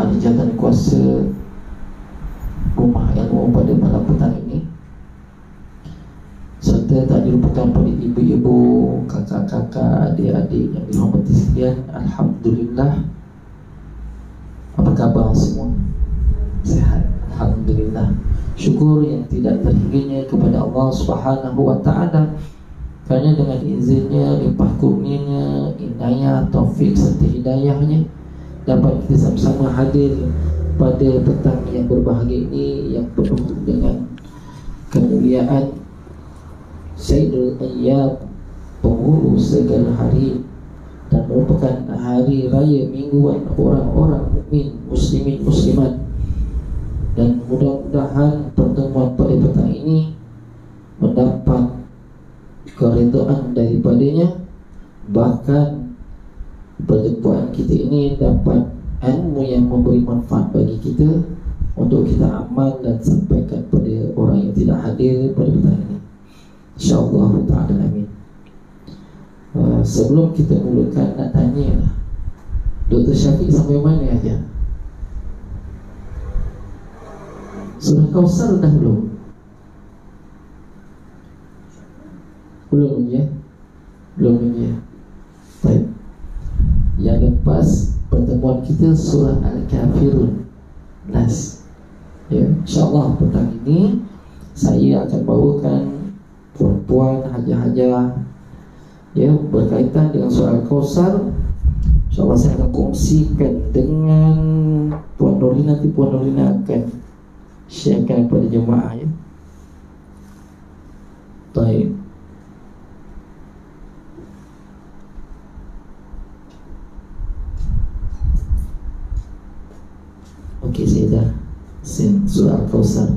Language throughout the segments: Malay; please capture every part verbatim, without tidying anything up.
ahli jalan kuasa rumah ilmu pada malam petang ini, serta tak dilupakan pada ibu-ibu, kakak-kakak, adik-adik yang dirahmati sekalian. Alhamdulillah. Apa khabar semua? Sehat? Alhamdulillah. Syukur yang tidak terhingginya kepada Allah Subhanahu wa ta'ala, kerana dengan izinnya, limpah kurnianya, inayah, taufik serta hidayahnya, dapat kita sama-sama hadir pada petang yang berbahagia ini, yang penuh dengan kemuliaan. Sayyidul Ayyab, penghulu segala hari, dan merupakan hari raya mingguan orang-orang mukmin, muslimin, muslimat. Dan mudah-mudahan pertemuan pada petang ini mendapat keridhaan daripadanya, bahkan perjumpaan kita ini dapat ilmu yang memberi manfaat bagi kita untuk kita amal dan sampaikan pada orang yang tidak hadir pada petang ini, InsyaAllah ta'ala, amin. uh, Sebelum kita mulakan, nak tanya lah, Doktor Syafiq sampai mana aja? Surah Kausar dah belum? Belum ya? Belum ya? Baik. Yang lepas pertemuan kita surah Al-Kafirun, Nas. Ya, insyaAllah petang ini saya akan bawakan puan-puan, hajah-hajah, ya, berkaitan dengan surah Al-Kausar. InsyaAllah saya akan kongsikan dengan Puan Nurina. Nanti Puan Nurina akan sharekan kepada jemaah, ya. Baik. Okey, saya dah send surah Al-Kausar.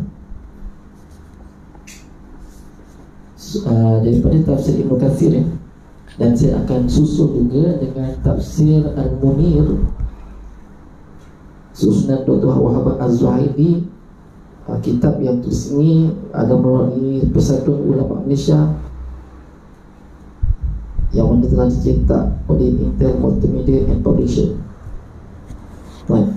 Uh, daripada tafsir Ibnu Katsir, ya. Dan saya akan susul juga dengan tafsir Al-Munir susunan Doktor Wahab Az-Zuhaili. uh, Kitab yang tulis ini ada melalui Persatuan Ulama Malaysia, yang mana telah dicetak oleh Intel Multimedia and Publisher. Baik.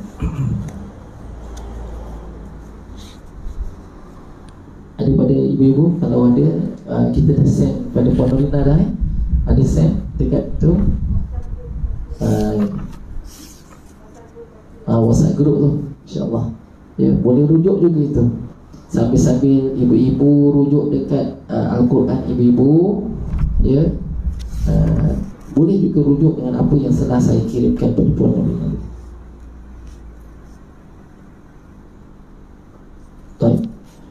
Daripada ibu-ibu, kalau ada, uh, kita dah send pada Puan Nurina dah, eh? Ada send dekat tu, uh, uh, WhatsApp group tu, insyaAllah. Ya, boleh rujuk juga itu, sambil-sambil ibu-ibu rujuk dekat uh, Al-Quran ibu-ibu, ya. uh, Boleh juga rujuk dengan apa yang telah saya kirimkan pada Puan Nurina. Baik.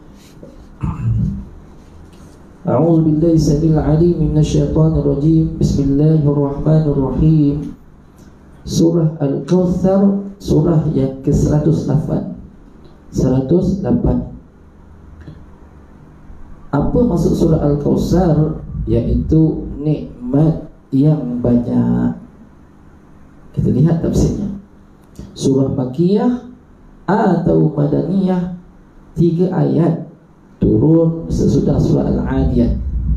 A'udzu billahi samil alim minasy syaithanir rajim. Bismillahirrahmanirrahim. Surah Al-Kautsar, surah yang ke seratus lapan. seratus lapan. Apa maksud surah Al-Kautsar? Yaitu nikmat yang banyak. Kita lihat tafsirnya. Surah Makkiyah atau Madaniyah, tiga ayat, turun sesudah surah Al-Adiyat.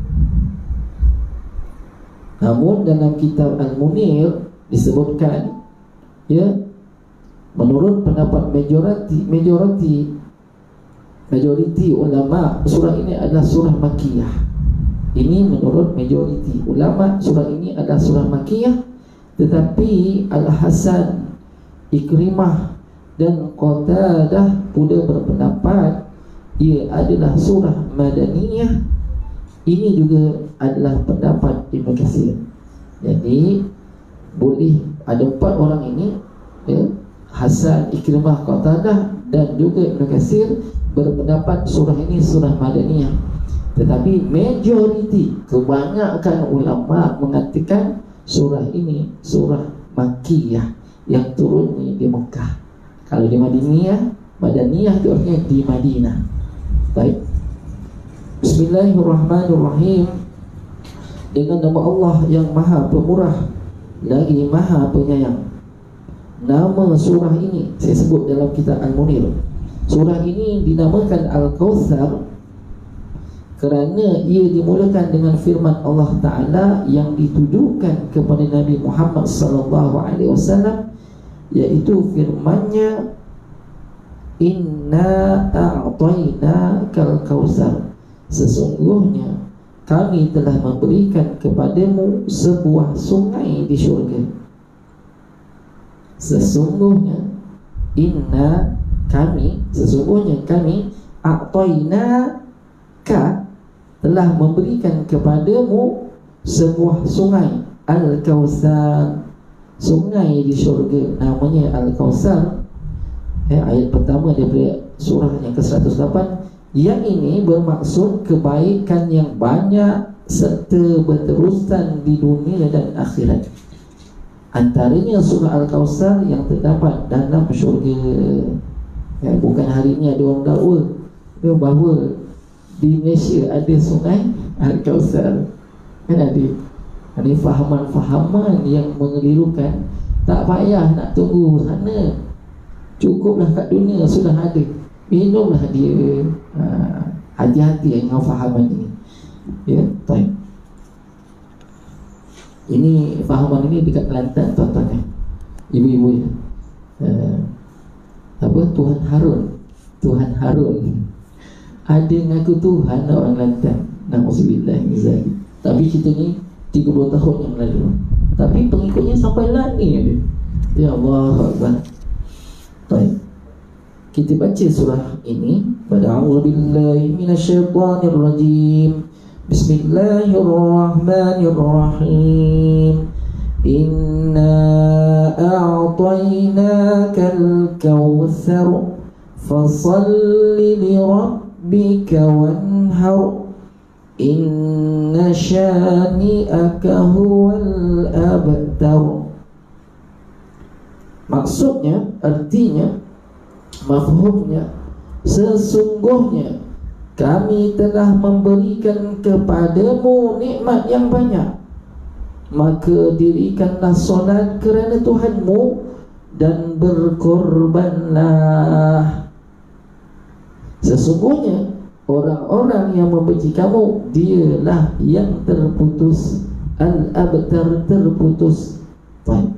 Namun dalam kitab Al-Munir disebutkan, ya, menurut pendapat majoriti majoriti majoriti ulama, surah ini adalah surah Makkiyah. Ini menurut majoriti ulama, surah ini adalah surah Makkiyah. Tetapi Al-Hasan, Ikrimah dan Qatadah pula berpendapat ia adalah surah Madaniyah. Ini juga adalah pendapat Ibnu Katsir. Jadi boleh ada empat orang ini, ya, Hasan, Ikrimah, Qatadah dan juga Ibnu Katsir berpendapat surah ini surah Madaniyah. Tetapi majoriti, kebanyakan ulama mengatakan surah ini surah Makkiyah, yang turun di Mekah. Kalau di Madinah, Madaniyah itu artinya di Madinah. Baik. Bismillahirrahmanirrahim. Dengan nama Allah yang Maha Pemurah lagi Maha Penyayang. Nama surah ini saya sebut dalam kitab Al-Munir. Surah ini dinamakan Al-Kautsar kerana ia dimulakan dengan firman Allah Ta'ala yang ditujukan kepada Nabi Muhammad sallallahu alaihi wasallam yaitu firman-Nya, Inna a'tainakal kautsar, sesungguhnya kami telah memberikan kepadamu sebuah sungai di syurga. Sesungguhnya, inna kami, sesungguhnya kami, a'tainaka telah memberikan kepadamu sebuah sungai, Al-Kautsar, sungai di syurga, namanya Al-Kautsar. Eh, ayat pertama daripada surah yang ke seratus lapan. Yang ini bermaksud kebaikan yang banyak serta berterusan di dunia dan akhirat. Antaranya surah Al-Kautsar yang terdapat dalam syurga. Ya, bukan hari ini ada orang dakwa ya, bahawa di Malaysia ada sungai Al-Kautsar. Kan ada. Ini fahaman-fahaman yang mengelirukan. Tak payah nak tunggu sana, cukuplah kat dunia sudah ada, minumlah dia. Ha, hati-hati dengan fahaman ini. Ya, baik. Ini fahaman ini dekat Kelantan, tuan-tuan, eh? Ibu-ibu ya. Uh, apa Tuhan Harun, Tuhan Harun ada ngaku Tuhan orang Kelantan. Nauzubillah min zalik. Tapi cerita ni tiga puluh tahun yang lalu. Tapi pengikutnya sampai lah ni ada. Ya Allah Akbar. Baik. Kita baca surah ini. A'udzubillahi minasyaitonir rajim. Bismillahirrahmanirrahim. Inna a'tainakal kautsar fasalli li rabbika wanhar. Inna syani'aka huwal abtar. Maksudnya, artinya, mafhumnya, sesungguhnya kami telah memberikan kepadamu nikmat yang banyak, maka dirikanlah solat kerana Tuhanmu dan berkorbanlah. Sesungguhnya orang-orang yang membenci kamu, dialah yang terputus, al-abtar, terputus. Baik.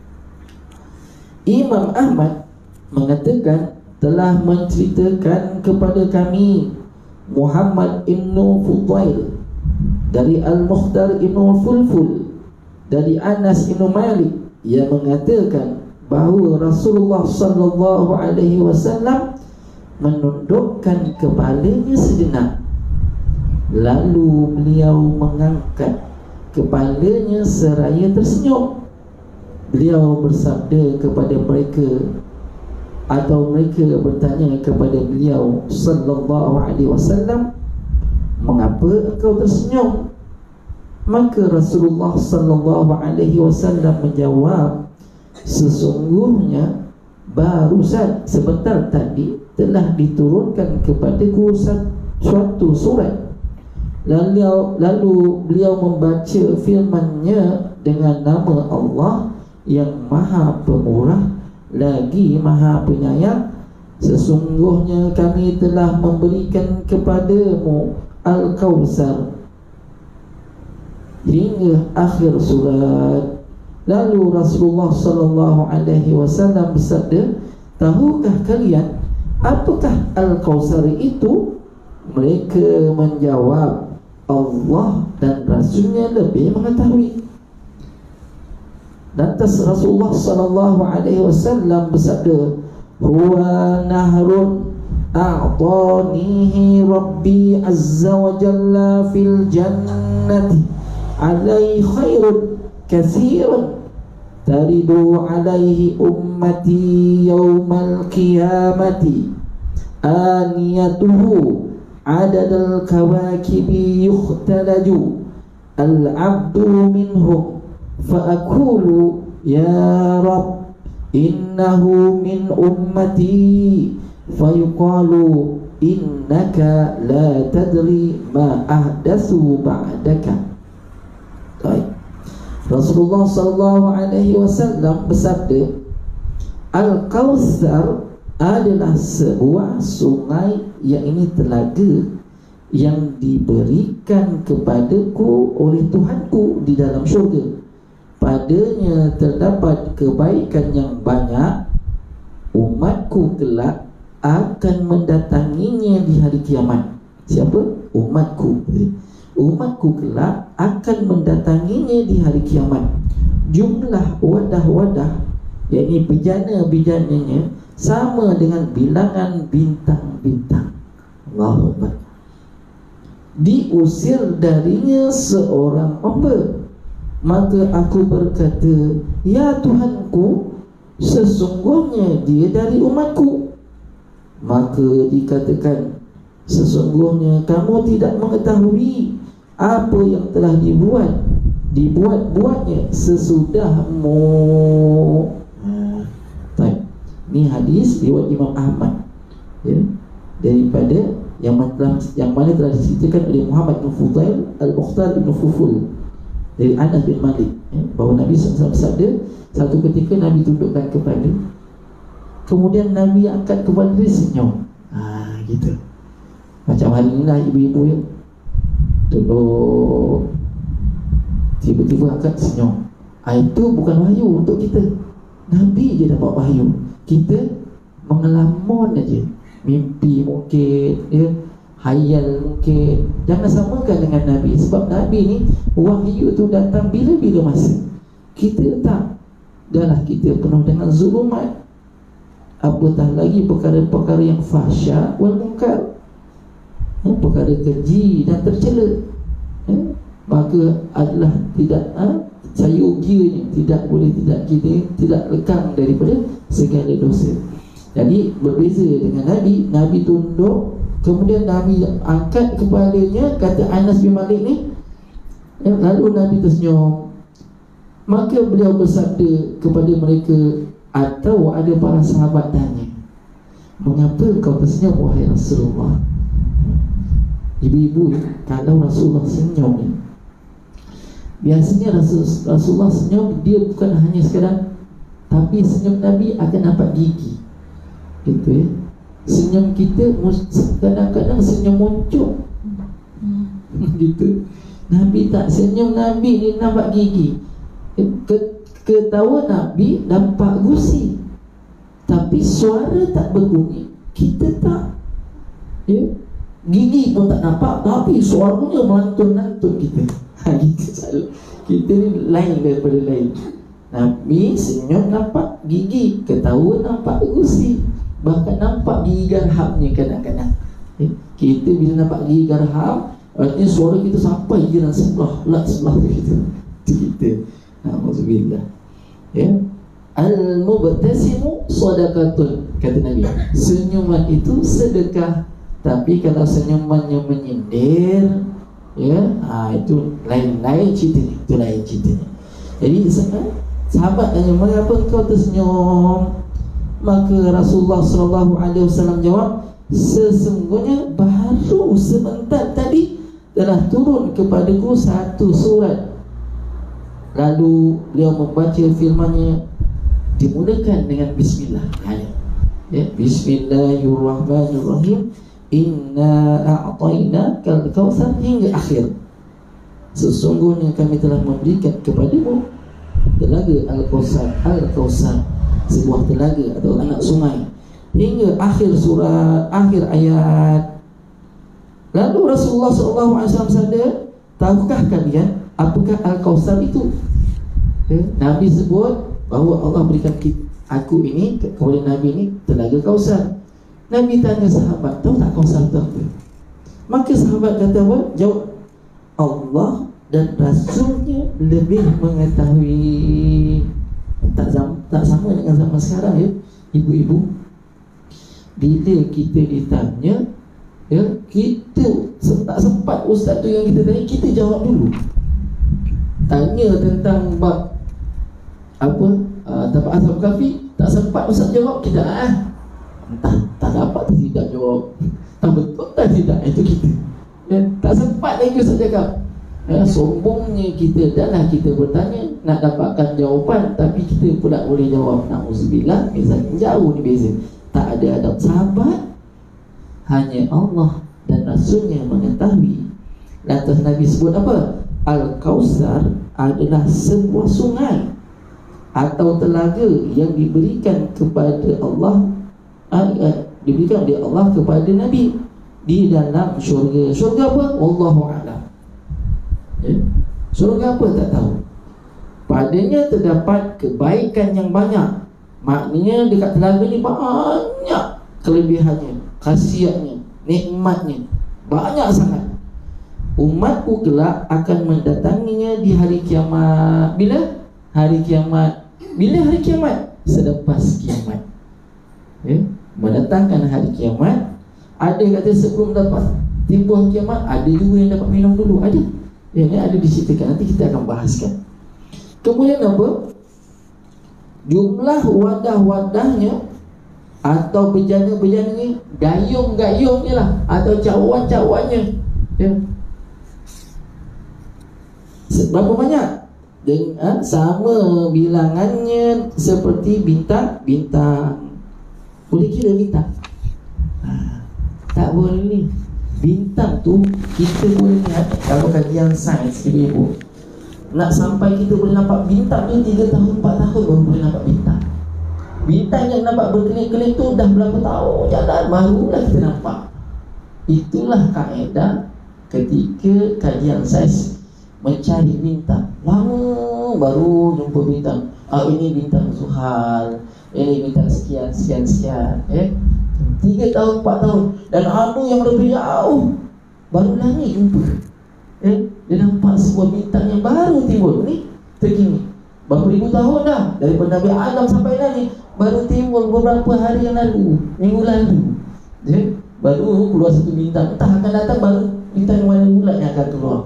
Imam Ahmad mengatakan telah menceritakan kepada kami Muhammad ibn Fudail dari Al-Mukhtar ibn Fulful dari Anas ibn Malik yang mengatakan bahawa Rasulullah sallallahu alaihi wasallam menundukkan kepalanya sejenak, lalu beliau mengangkat kepalanya seraya tersenyum. Beliau bersabda kepada mereka, atau mereka bertanya kepada beliau sallallahu alaihi wasallam, mengapa engkau tersenyum? Maka Rasulullah sallallahu alaihi wasallam menjawab, sesungguhnya barusan sebentar tadi telah diturunkan kepadaku suatu surat, lalu, lalu beliau membaca firman-Nya dengan nama Allah yang Maha Pemurah lagi Maha Penyayang. Sesungguhnya kami telah memberikan kepadamu Al-Kautsar, hingga akhir surat. Lalu Rasulullah sallallahu alaihi wasallam bersabda, tahukah kalian apakah Al-Kautsar itu? Mereka menjawab, Allah dan Rasulnya lebih mengetahui. Lantas Rasulullah sallallahu alaihi wasallam bersabda, huwa nahrun a'tanihi rabbi azza wa jalla fil jannati alaihi khairun katsirun taridu alaihi ummati yaumal qiyamati aniyatuhu adadal kawakibi yukhtalaju al-abdu minhum fa'akulu ya Rabb innahu min ummati fayuqalu innaka la tadri ma ahdatsu ba'daka. Baik. Rasulullah sallallahu alaihi wasallam bersabda, Al-Kautsar adalah sebuah sungai, yang ini telaga yang diberikan kepadaku oleh Tuhanku di dalam syurga. padanya terdapat kebaikan yang banyak, umatku kelak akan mendatanginya di hari kiamat. Siapa? Umatku. Umatku kelak akan mendatanginya di hari kiamat. Jumlah wadah-wadah, yakni bejana-bejananya, sama dengan bilangan bintang-bintang. Allahu Akbar. Diusir darinya seorang hamba, maka aku berkata, ya Tuhanku, sesungguhnya dia dari umatku. Maka dikatakan, sesungguhnya kamu tidak mengetahui apa yang telah dibuat dibuat-buatnya sesudahmu. Hmm. Baik. Ini hadis riwayat Imam Ahmad, ya, daripada yang mana, yang mana telah diceritakan oleh Muhammad bin Fudail Al-Mukhtar bin Fuful dari Anas bin Malik, ya, bahawa Nabi sallallahu alaihi wasallam bersabda, satu ketika Nabi tundukkan kepala, kemudian Nabi angkat kepala dia senyum. Ha, gitu. Macam hari inilah ibu-ibu ya, tunduk, tiba-tiba angkat senyum. Ha, itu bukan wahyu untuk kita. Nabi je dapat wahyu. Kita mengelamun aja, mimpi mungkin, ya, hayal mungkin. Jangan samakan dengan Nabi, sebab Nabi ni wahyu tu datang bila-bila masa. Kita tak. Dahlah kita penuh dengan zulumat, apatah lagi perkara-perkara yang fahsya wal munkar, ya, perkara keji dan tercela, ya, maka adalah tidak ha, sayogianya tidak boleh tidak kita tidak lekang daripada segala dosa. Jadi berbeza dengan Nabi. Nabi tunduk, kemudian Nabi angkat kepalanya, kata Anas bin Malik ni, ya, lalu Nabi tersenyum. Maka beliau bersabda kepada mereka, atau ada para sahabat tanya, mengapa kau tersenyum wahai Rasulullah? Ibu-ibu, kalau Rasulullah senyum ni, biasanya Rasul, Rasulullah senyum, dia bukan hanya sekadar, tapi senyum Nabi akan nampak gigi, gitu ya. Senyum kita kadang-kadang senyum muncul, gitu. Nabi tak, senyum Nabi ni nampak gigi. Ketawa Nabi nampak gusi, tapi suara tak berbunyi. Kita tak, ya, gigi pun tak nampak, tapi suaranya melantun-lantun kita. Ha, gitu selalu. Kita ni lain daripada lain. Nabi senyum nampak gigi, ketawa nampak gusi, bahkan nampak gigi garhamnya kadang-kadang. Ya, kita bila nampak gigi garham, artinya suara kita sampai jiran sebelah, lak sebelah kita. Itu kita. Alhamdulillah, ya. Al-mubtasimu sadaqatun, kata Nabi. Senyuman itu sedekah. Tapi kalau senyumannya menyindir, ya, ha, itu lain-lain ceritanya. Itu lain ceritanya. Jadi sahabat tanya, mengapa kau tersenyum? Maka Rasulullah sallallahu alaihi wasallam jawab, sesungguhnya baru sebentar tadi telah turun kepadaku satu surat. Lalu beliau membaca firman-Nya, dimulakan dengan bismillah, ya, bismillahirrahmanirrahim, inna a'tainakal kautsar, hingga akhir. Sesungguhnya kami telah memberikan kepadamu telaga Al-Kautsar, Al-Kautsar, sebuah telaga atau anak sungai, hingga akhir surat, akhir ayat. Lalu Rasulullah sallallahu alaihi wasallam bersabda, tahukah kalian apakah Al-Kautsar itu? Ya, Nabi sebut bahawa Allah berikan aku ini, kepada Nabi ini, telaga Kautsar. Nabi tanya sahabat, tahu tak Kautsar itu apa? Maka sahabat kata apa? Jawab, Allah dan Rasulnya lebih mengetahui. Tak, tak sama dengan zaman sekarang, ya, ibu-ibu. Bila kita ditanya, ya, kita tak sempat ustaz tu yang kita tanya, kita jawab dulu. Tanya tentang bab apa, uh, tapak asal kafi, tak sempat ustaz jawab, kita ah, entah tak dapat atau tidak jawab, tak betul tak tidak, itu kita, ya, tak sempat lagi ustaz cakap. Ya, sombongnya kita, danlah kita bertanya nak dapatkan jawapan, tapi kita pula boleh jawab. Na'udzubillah, misalnya jauh ni beza. Tak ada adab sahabat, hanya Allah dan Rasulnya mengetahui. Lantas Nabi sebut apa? Al-Kautsar adalah sebuah sungai atau telaga yang diberikan kepada Allah, uh, diberikan oleh Allah kepada Nabi di dalam syurga. Syurga apa? Wallahu a'lam. Ya? Syurga apa tak tahu. Padanya terdapat kebaikan yang banyak. Maknanya dekat telaga ni banyak kelebihannya, khasiatnya, nikmatnya, banyak sangat. Umatku kelak akan mendatanginya di hari kiamat. Bila? Hari kiamat. Bila hari kiamat? Selepas kiamat. Ya? Mendatangkan hari kiamat. Ada kata sebelum dapat timbul kiamat, ada juga yang dapat minum dulu. Ada. Ya, ini ada diceritakan. Nanti kita akan bahaskan. Kemudian apa? Jumlah wadah-wadahnya atau bejana-bejananya, gayung-gayungnya lah, atau cawan-cawannya, ya. Berapa banyak? Dengan sama bilangannya seperti bintang-bintang. Boleh kira bintang? Ha, tak boleh. Bintang tu kita boleh lihat. Kalau kajian sains ibu-ibu, nak sampai kita boleh nampak bintang tu tiga tahun, empat tahun baru boleh nampak bintang. Bintang yang nampak berkelip-kelip tu dah berapa tahun jalan barulah kita nampak. Itulah kaedah ketika kajian sains mencari bintang. Lama baru jumpa bintang. Ah, ini bintang Zuhal, ini bintang sekian sekian sekian. Eh, tiga tahun, empat tahun, dan ada yang lebih jauh barulah ni jumpa. Eh, dia nampak sebuah bintang yang baru timbul ni, terkini. Berapa ribu tahun dah daripada Nabi Adam sampai dah ni, baru timbul beberapa hari yang lalu, minggu lalu. Eh, baru keluar satu bintang. Entah akan datang baru bintang yang mana pula yang akan keluar.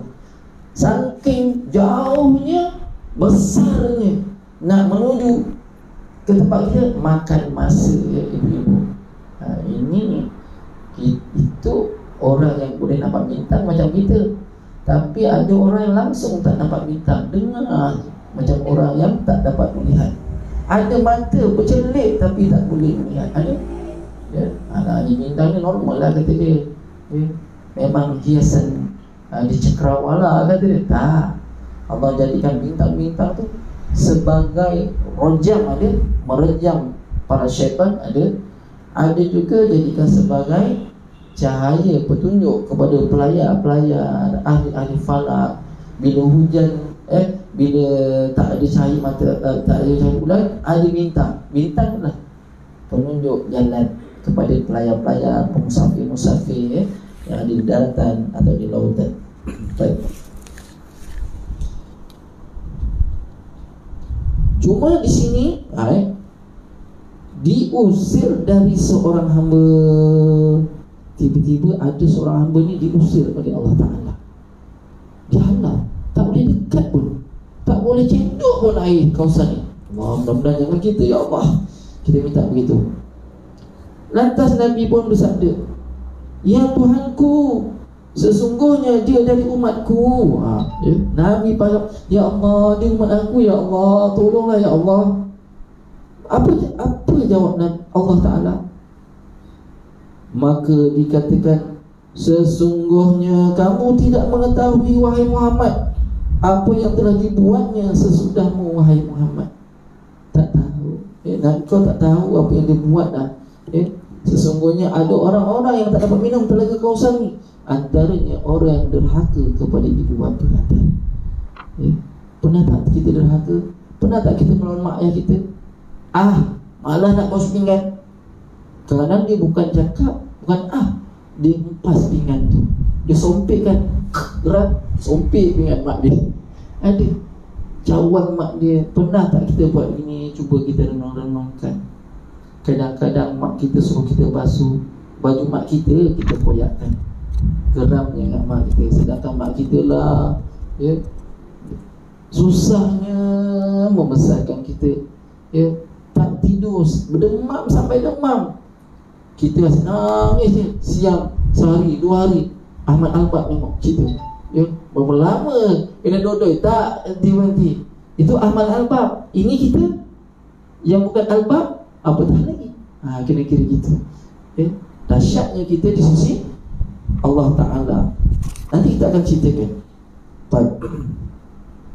Saking jauhnya, besarnya, nak menuju ke tempat kita makan masa, ya ibu-ibu. Ha, ini itu orang yang boleh nampak bintang macam kita. Tapi ada orang yang langsung tak nampak bintang, dengar macam orang yang tak dapat melihat. Ada mata bercelik tapi tak boleh melihat. Ada. Ya, anak ni bintang ni normal lah kata dia. Ya, memang hiasan uh, di cakrawala kata dia. Tak. Allah jadikan bintang-bintang tu sebagai rojam, ada merejam para syaitan, ada. Ada juga jadikan sebagai cahaya petunjuk kepada pelayar-pelayar, ahli-ahli falak. Bila hujan, eh bila tak ada cahaya mata, uh, tak ada cahaya bulan, ada bintang. Bintang lah penunjuk jalan kepada pelayar-pelayar, pemusafir-musafir, eh, yang ada di daratan atau di lautan. Baik. Cuma di sini, eh, diusir dari seorang hamba. Tiba-tiba ada seorang hamba ni diusir oleh Allah Ta'ala. Dihalau, tak boleh dekat pun, tak boleh cenduk pun air kawasan ni. Allah, mudah-mudahan jangan kita, ya Allah. Kita minta begitu. Lantas Nabi pun bersabda, ya Tuhanku, sesungguhnya dia dari umatku. ha, ya. Nabi pada, ya Allah, dia umat aku, ya Allah, tolonglah ya Allah. Apa apa jawab Allah Ta'ala? Maka dikatakan, sesungguhnya kamu tidak mengetahui wahai Muhammad apa yang telah dibuatnya sesudahmu wahai Muhammad. Tak tahu. Eh, dan kau tak tahu apa yang dia buat dah. Eh, sesungguhnya ada orang-orang yang tak dapat minum telaga Kausar ni, antaranya orang yang derhaka kepada ibu bapa kita. Eh, pernah tak kita derhaka? Pernah tak kita melawan mak ayah kita? Ah, malah nak bos pinggan. Kadang dia bukan cakap, bukan ah, dia empas pinggan tu, dia sompekkan, gerak, sompek pinggan mak dia. Ada cawan mak dia. Pernah tak kita buat ini? Cuba kita renung-renungkan. Kadang-kadang mak kita suruh kita basuh baju mak kita, kita koyakkan, geramnya kat mak kita. Sedangkan mak kita lah, ya, susahnya membesarkan kita, ya, tak tidur, berdemam sampai demam. Kita masih nangis je, siang, sehari, dua hari. Ahmad Albab memang cerita, ya, berapa lama kena dodoi, tak henti-henti. Itu Ahmad Albab. Ini kita yang bukan Albab, apa dah lagi? Ha, kira-kira gitu, ya. Dahsyatnya kita di sisi Allah Ta'ala. Nanti kita akan ceritakan. Baik.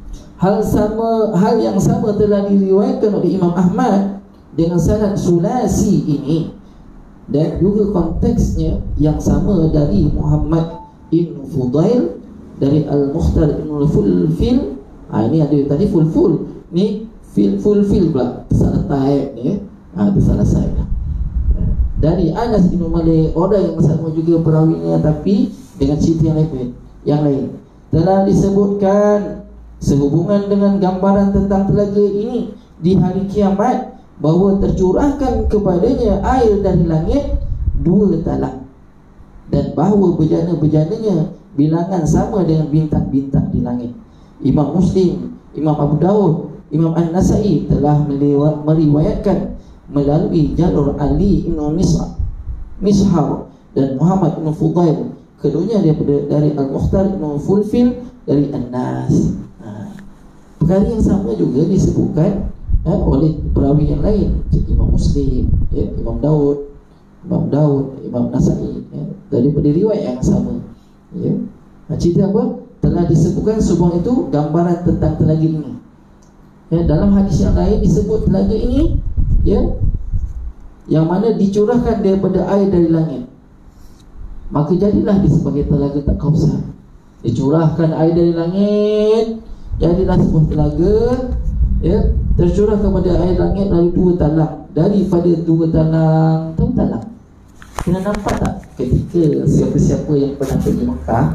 Hal sama hal yang sama telah diriwayatkan oleh Imam Ahmad dengan sanad sulasi ini, dan juga konteksnya yang sama dari Muhammad Ibn Fudail dari Al-Mukhtar Ibn Fulfil. Ha, ini ada tadi Fulful, ni fil Fulfil pula, salah taib ni ya. Ha, itu salah saya lah. Dari Anas bin Malik, orang yang sama juga perawinya tapi dengan cerita yang lain, yang lain. Telah disebutkan sehubungan dengan gambaran tentang telaga ini di hari kiamat, bahawa tercurahkan kepadanya air dari langit dua talang, dan bahawa bejana-bejananya bilangan sama dengan bintang-bintang di langit. Imam Muslim, Imam Abu Dawud, Imam An-Nasai telah meriwayatkan melalui jalur Ali Ibn Mishar, Mishar dan Muhammad Ibn Fudail, keduanya daripada dari Al-Mukhtar Ibn Fulfil dari An-Nas. Ha. Perkara yang sama juga disebutkan ha, oleh perawi yang lain, Imam Muslim, ya, Imam Daud, Imam Daud, Imam Nasai, ya, daripada riwayat yang sama. Ya. Ha, cerita apa? Telah disebutkan sebuah itu gambaran tentang telaga ini. Ya, dalam hadis yang lain disebut telaga ini, ya, yang mana dicurahkan daripada air dari langit, maka jadilah dia sebagai telaga tak kausar. Dicurahkan air dari langit, jadilah sebuah telaga, ya, tercurah kepada air langit lalu dua talang. Daripada dua talang, tahu talang? Kena nampak tak ketika siapa-siapa yang pernah pergi Mekah,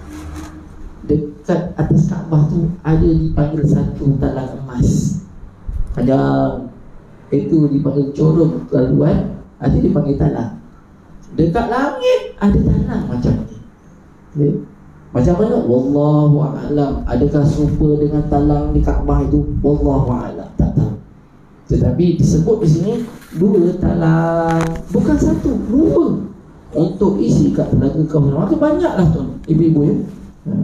dekat atas Kaabah tu ada dipanggil satu talang emas. Ada itu dipanggil corong laluan, ada dipanggil talang. Dekat langit ada talang macam ni. Ya. Macam mana? Wallahu a'lam. Adakah serupa dengan talang di Kaabah itu? Wallahu a'lam, tak tahu. Tetapi disebut di sini dua talang, bukan satu, dua, untuk isi kat telaga Kausar. Maka banyaklah tuan ibu-ibu ya. Ha.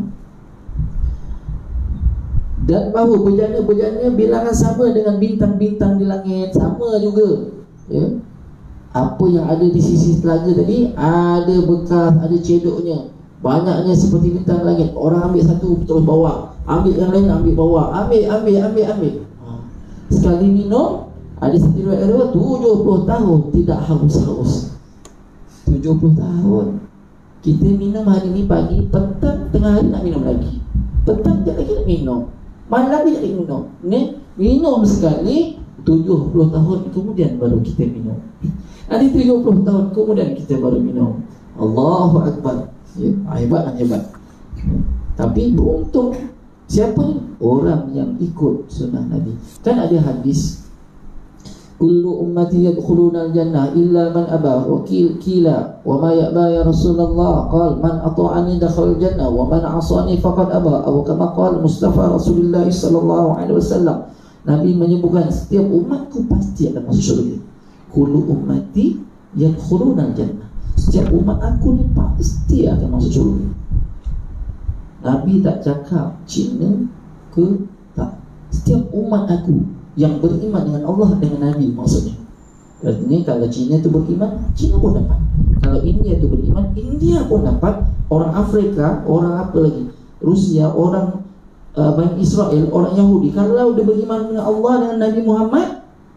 Dan bahawa bejana-bejana bilangan sama dengan bintang-bintang di langit, sama juga, ya. Apa yang ada di sisi telaga tadi, ada bekas, ada cedoknya, banyaknya seperti bintang langit. Orang ambil satu terus bawa, ambil yang lain ambil bawa, ambil, ambil, ambil, ambil. Ha. Sekali minum, ada satu riwayat kedua, tujuh puluh tahun tidak haus-haus. Tujuh puluh tahun. Kita minum hari ni pagi, petang, tengah hari nak minum lagi, petang tak lagi nak minum, malam lagi nak minum. Ni minum sekali, tujuh puluh tahun kemudian baru kita minum. Nanti tujuh puluh tahun kemudian kita baru minum. Allahu Akbar, ya, hebat, hebat. Tapi beruntung siapa ni? Orang yang ikut sunnah Nabi. Kan ada hadis, kullu ummati yadkhuluna al-jannah illa man aba wa qila wa ma ya'ba ya Rasulullah, qala man ata'ani dakhala al-jannah wa man 'asani faqad aba, atau kama qala Mustafa Rasulullah sallallahu alaihi wasallam. Nabi menyebutkan setiap umatku pasti akan masuk syurga. Kullu ummati yadkhuluna al-jannah, setiap umat aku ni pasti akan masuk syurga. Nabi tak cakap Cina ke tak, setiap umat aku yang beriman dengan Allah, dengan Nabi maksudnya. Artinya kalau Cina tu beriman, Cina pun dapat. Kalau India tu beriman, India pun dapat. Orang Afrika, orang apa lagi, Rusia, orang uh, Bani Israel, orang Yahudi, kalau dia beriman dengan Allah, dengan Nabi Muhammad,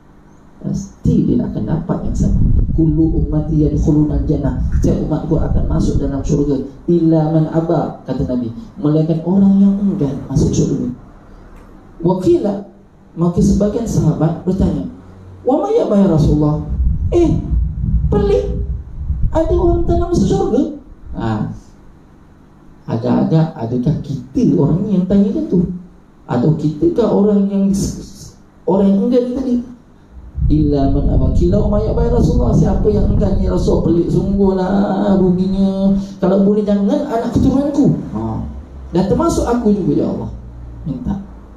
pasti dia akan dapat yang sama. Kullu ummati yadkhuluna al-jannah, setiap umatku akan masuk dalam syurga, illa man aba, kata Nabi, melainkan orang yang enggan masuk syurga. Wakilah, maka sebagian sahabat bertanya, wa ma ya Rasulullah, eh pelik, ada orang tak nak masuk syurga? Ha. Agak-agak adakah kita orang yang tanya tu, atau kita kah orang yang orang yang enggan tadi? Illa man aba, kila wa ma ya Rasulullah, siapa yang enggan ya Rasul? Pelik sungguhlah, ruginya. Kalau boleh jangan anak keturunanku, ha. Dan termasuk aku juga ya Allah, minta.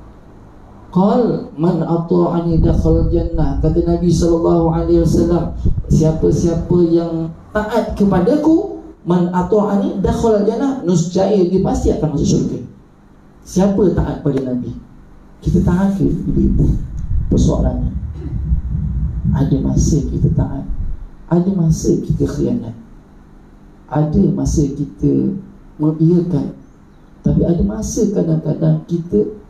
Qal man ata'ani dakhal jannah, kata Nabi sallallahu alaihi wasallam, siapa-siapa yang taat kepadaku, man ata'ani dakhal jannah, niscaya dia pasti akan masuk syurga. Siapa taat pada Nabi? Kita taat ke ibu-ibu? Persoalannya, ada masa kita taat, ada masa kita khianat, ada masa kita mengiyakan, tapi ada masa kadang-kadang kita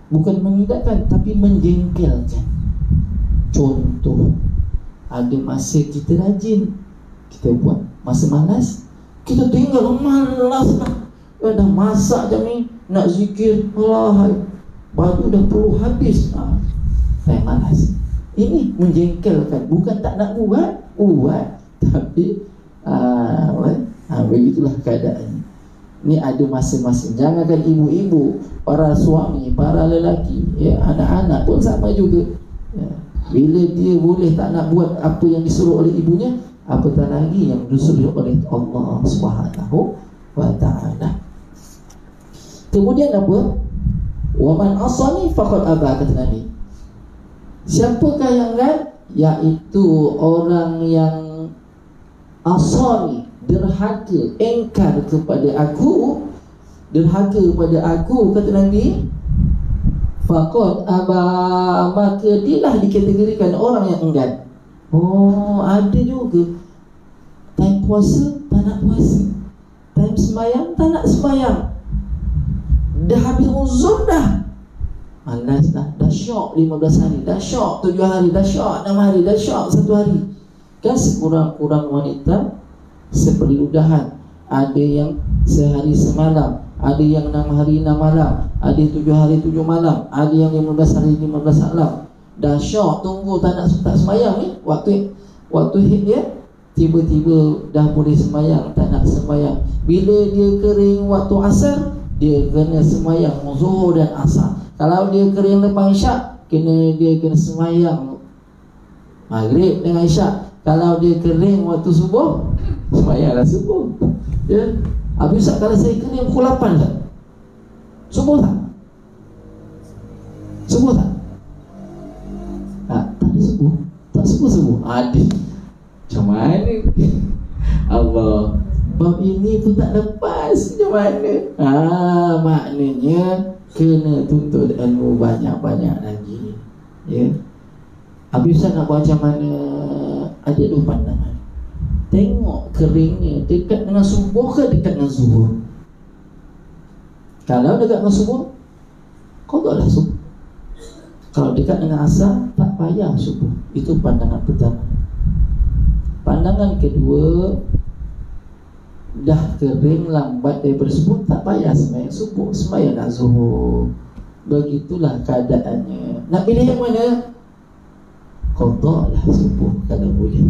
Bukan mengidapkan, tapi menjengkelkan. Contoh, ada masa kita rajin, kita buat. Masa malas, kita tinggal, malas lah. Ya, dah masak jam ni, nak zikir, Allah, baju dah perlu habis. ha, Saya malas. Ini menjengkelkan. Bukan tak nak buat, buat, tapi ah, ha, begitulah keadaannya. Ini ada masing-masing. Jangankan ibu-ibu, para suami, para lelaki, ya, anak-anak pun sama juga. ya. Bila dia boleh tak nak buat apa yang disuruh oleh ibunya, apatah lagi yang disuruh oleh Allah Subhanahu wa ta'ala. Kemudian apa? Wa man asani faqad aba, kata Nabi. Siapakah yang kan? Iaitu orang yang asani, derhaka, engkar kepada aku, derhaka kepada aku, kata Nabi, faqad aba, maka dialah dikategorikan orang yang enggan. Oh, ada juga time puasa tak nak puasa, time sembahyang tak nak sembahyang, dah habis uzur dah, malas dah, dah syok lima belas hari, dah syok tujuh hari, dah syok enam hari, dah syok satu hari. Kan sekurang-kurang wanita seperludahan, ada yang sehari semalam, ada yang enam hari enam malam, ada tujuh hari tujuh malam, ada yang lima belas hari lima belas malam. Dah syok tunggu tak nak tak sembahyang ni, waktu waktu hit dia, tiba-tiba dah boleh sembahyang, tak nak sembahyang. Bila dia kering waktu asar, dia kena sembahyang zuhur dan asar. Kalau dia kering lepas isyak, kena dia kena sembahyang maghrib dengan isyak. Kalau dia kering waktu subuh, sembahyanglah subuh. Ya. Habis kalau saya kering pukul lapan tak? Subuh tak? Subuh tak? Tak, tak ada subuh. Tak subuh-subuh. Adik, macam mana? Allah, bab ini pun tak lepas. Macam mana? Ah, maknanya kena tuntut ilmu banyak-banyak lagi. Ya. Habis nak buat macam mana? Ada dua pandangan. Tengok keringnya dekat dengan subuh ke dekat dengan zuhur. Kalau dekat dengan subuh, qadha lah subuh. Kalau dekat dengan asar, tak payah subuh. Itu pandangan pertama. Pandangan kedua, dah kering lambat daripada subuh, tak payah sembahyang subuh, sembahyanglah zuhur. Begitulah keadaannya. Nak pilih yang mana? Qadha lah subuh kalau boleh.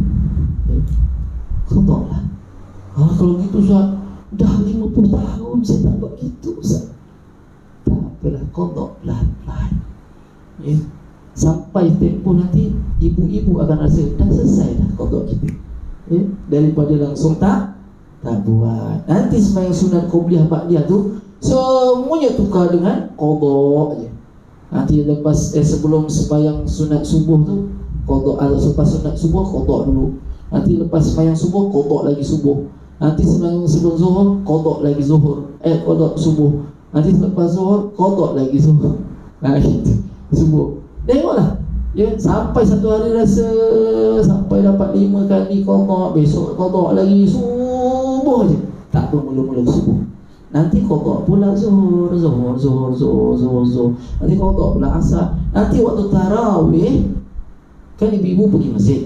Qadha lah. Ah, kalau gitu Ustaz, dah lima puluh tahun saya tak buat gitu Ustaz. Tak apalah, qadha pelan-pelan. Ya. Sampai tempoh nanti ibu-ibu akan rasa dah selesai dah qadha kita. Ya. Daripada langsung tak tak buat. Nanti sembahyang sunat qobliyah ba'diyah tu semuanya tukar dengan qadha je. Nanti lepas eh, sebelum sembahyang sunat subuh tu qadha, atau lepas sunat subuh qadha dulu. Nanti lepas sembahyang subuh qadha lagi subuh. Nanti sembahyang sebelum zuhur qadha lagi zuhur. Eh qadha subuh. Nanti lepas zuhur qadha lagi zuhur. Nah gitu. Subuh. Tengoklah. Ya, sampai satu hari rasa sampai dapat lima kali qadha, besok qadha lagi subuh je. Tak apa, mula-mula subuh. Nanti qadha pula zuhur, zuhur, zuhur, zuhur, zuhur, zuhur. Nanti qadha pula asar. Nanti waktu tarawih, kan ibu-ibu pergi masjid,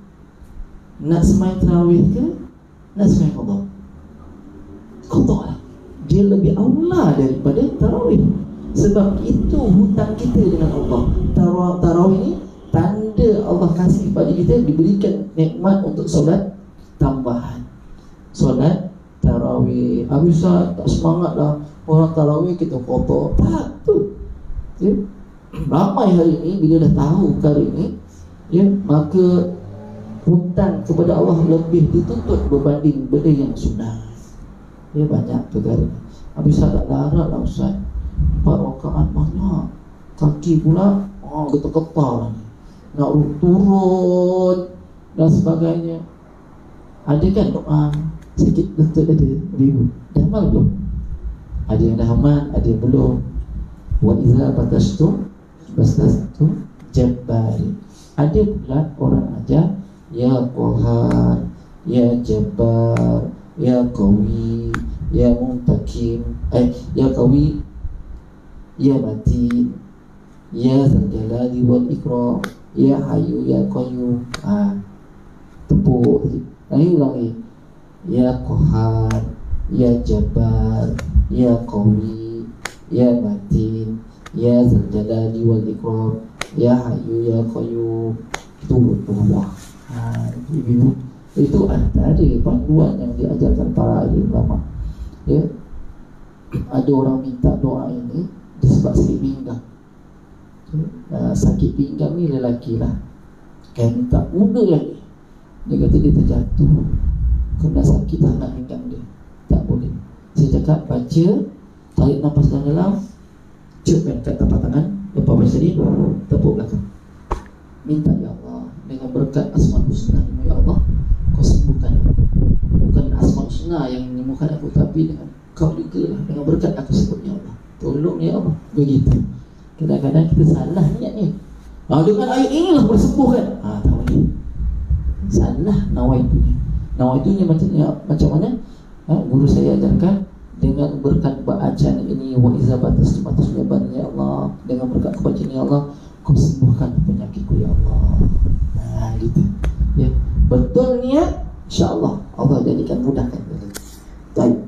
nak sembahyang tarawih ke nak sembahyang qadha? Qadha lah. Dia lebih aula daripada tarawih. Sebab itu hutang kita dengan Allah. Tarawih ni tanda Allah kasih kepada kita, diberikan nikmat untuk solat tambahan. Solat tarawih. Habis tak semangat dah orang tarawih, kita qadha. Tak tu. Ya? Ramai hari ini bila dah tahu perkara ini, ya, maka hutang kepada Allah lebih dituntut berbanding benda yang sunnah. Ya, banyak perkara. Habis tak larat lah Ustaz, empat rakaat banyak, kaki pula oh, getar-getar, nak turun dan sebagainya. Ada kan doa sikit betul ada ibu dah amal belum? Ada yang dah amal, ada yang belum. Wa idza batashtum bastastum jabbari. Ada pula orang ajar ya Qahar, ya Jabbar, ya Qawi, ya Muntakim, eh ya Qawi, ya Matin, Ya Dzal Jalali wal Ikram, Ya Hayyu Ya Qayyum. Ah, tepuk. Lagi ulangi. Ya Qahhar, Ya Jabbar, Ya Qawi, Ya Matin, Ya Dzal Jalali wal Ikram, Ya Hayyu Ya Qayyum. Itu doa. Ah, ibu, itu antara panduan yang diajarkan para ahli ulama. Ya, ada orang minta doa ini disebab sakit pinggang. Uh, sakit pinggang ni lelaki lah, kan minta muda lagi. Dia kata dia terjatuh kena sakit tangan pinggang dia, tak boleh. Saya cakap baca, tarik nafas dalam-dalam, cepatkan kat tapak tangan, lepas baca tadi, tepuk belakang. Minta, ya Allah, dengan berkat Asmaul Husna, ya Allah, kau sembuhkan aku. Bukan Asmaul Husna yang menyembuhkan aku, tapi dengan kau juga lah, dengan berkat aku sebut, ya Allah, tolong ya Allah. Begitu. Kadang-kadang kita salah niat ni. Ha, dengan ayat inilah boleh sembuh kan? Ha, tak boleh. Salah nawaitunya. Nawaitunya macam ya, macam mana? Ha, guru saya ajarkan dengan berkat bacaan ini, wa iza batas batasnya ban, ya Allah, dengan berkat kebaca ini, ya Allah, kau sembuhkan penyakitku, ya Allah. Nah, gitu. Ya, betul niat, insya-Allah Allah jadikan mudahkan. Baik.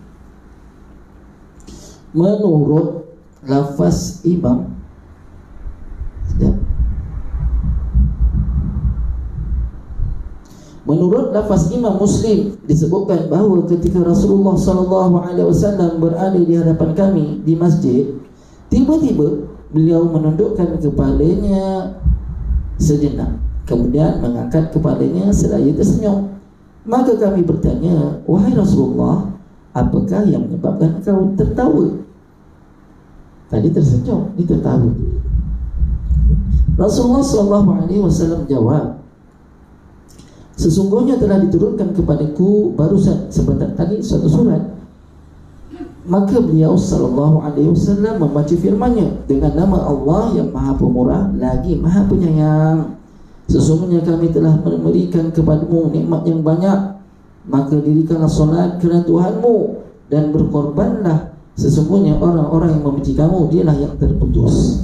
Menurut lafaz imam, ya. Menurut lafaz Imam Muslim disebutkan bahawa ketika Rasulullah sallallahu alaihi wasallam berada di hadapan kami di masjid, tiba-tiba beliau menundukkan kepalanya sejenak, kemudian mengangkat kepalanya seraya tersenyum. Maka kami bertanya, wahai Rasulullah, apakah yang menyebabkan engkau tertawa? Tadi tersenyum, ini tertawa. Rasulullah sallallahu alaihi wasallam jawab, sesungguhnya telah diturunkan kepadaku barusan sebentar tadi suatu surat. Maka beliau sallallahu alaihi wasallam membaca firman-Nya, dengan nama Allah yang Maha Pemurah lagi Maha Penyayang. Sesungguhnya kami telah memberikan kepadamu nikmat yang banyak, maka dirikanlah solat kerana Tuhanmu dan berkorbanlah. Sesungguhnya orang-orang yang membenci kamu, dialah yang terputus.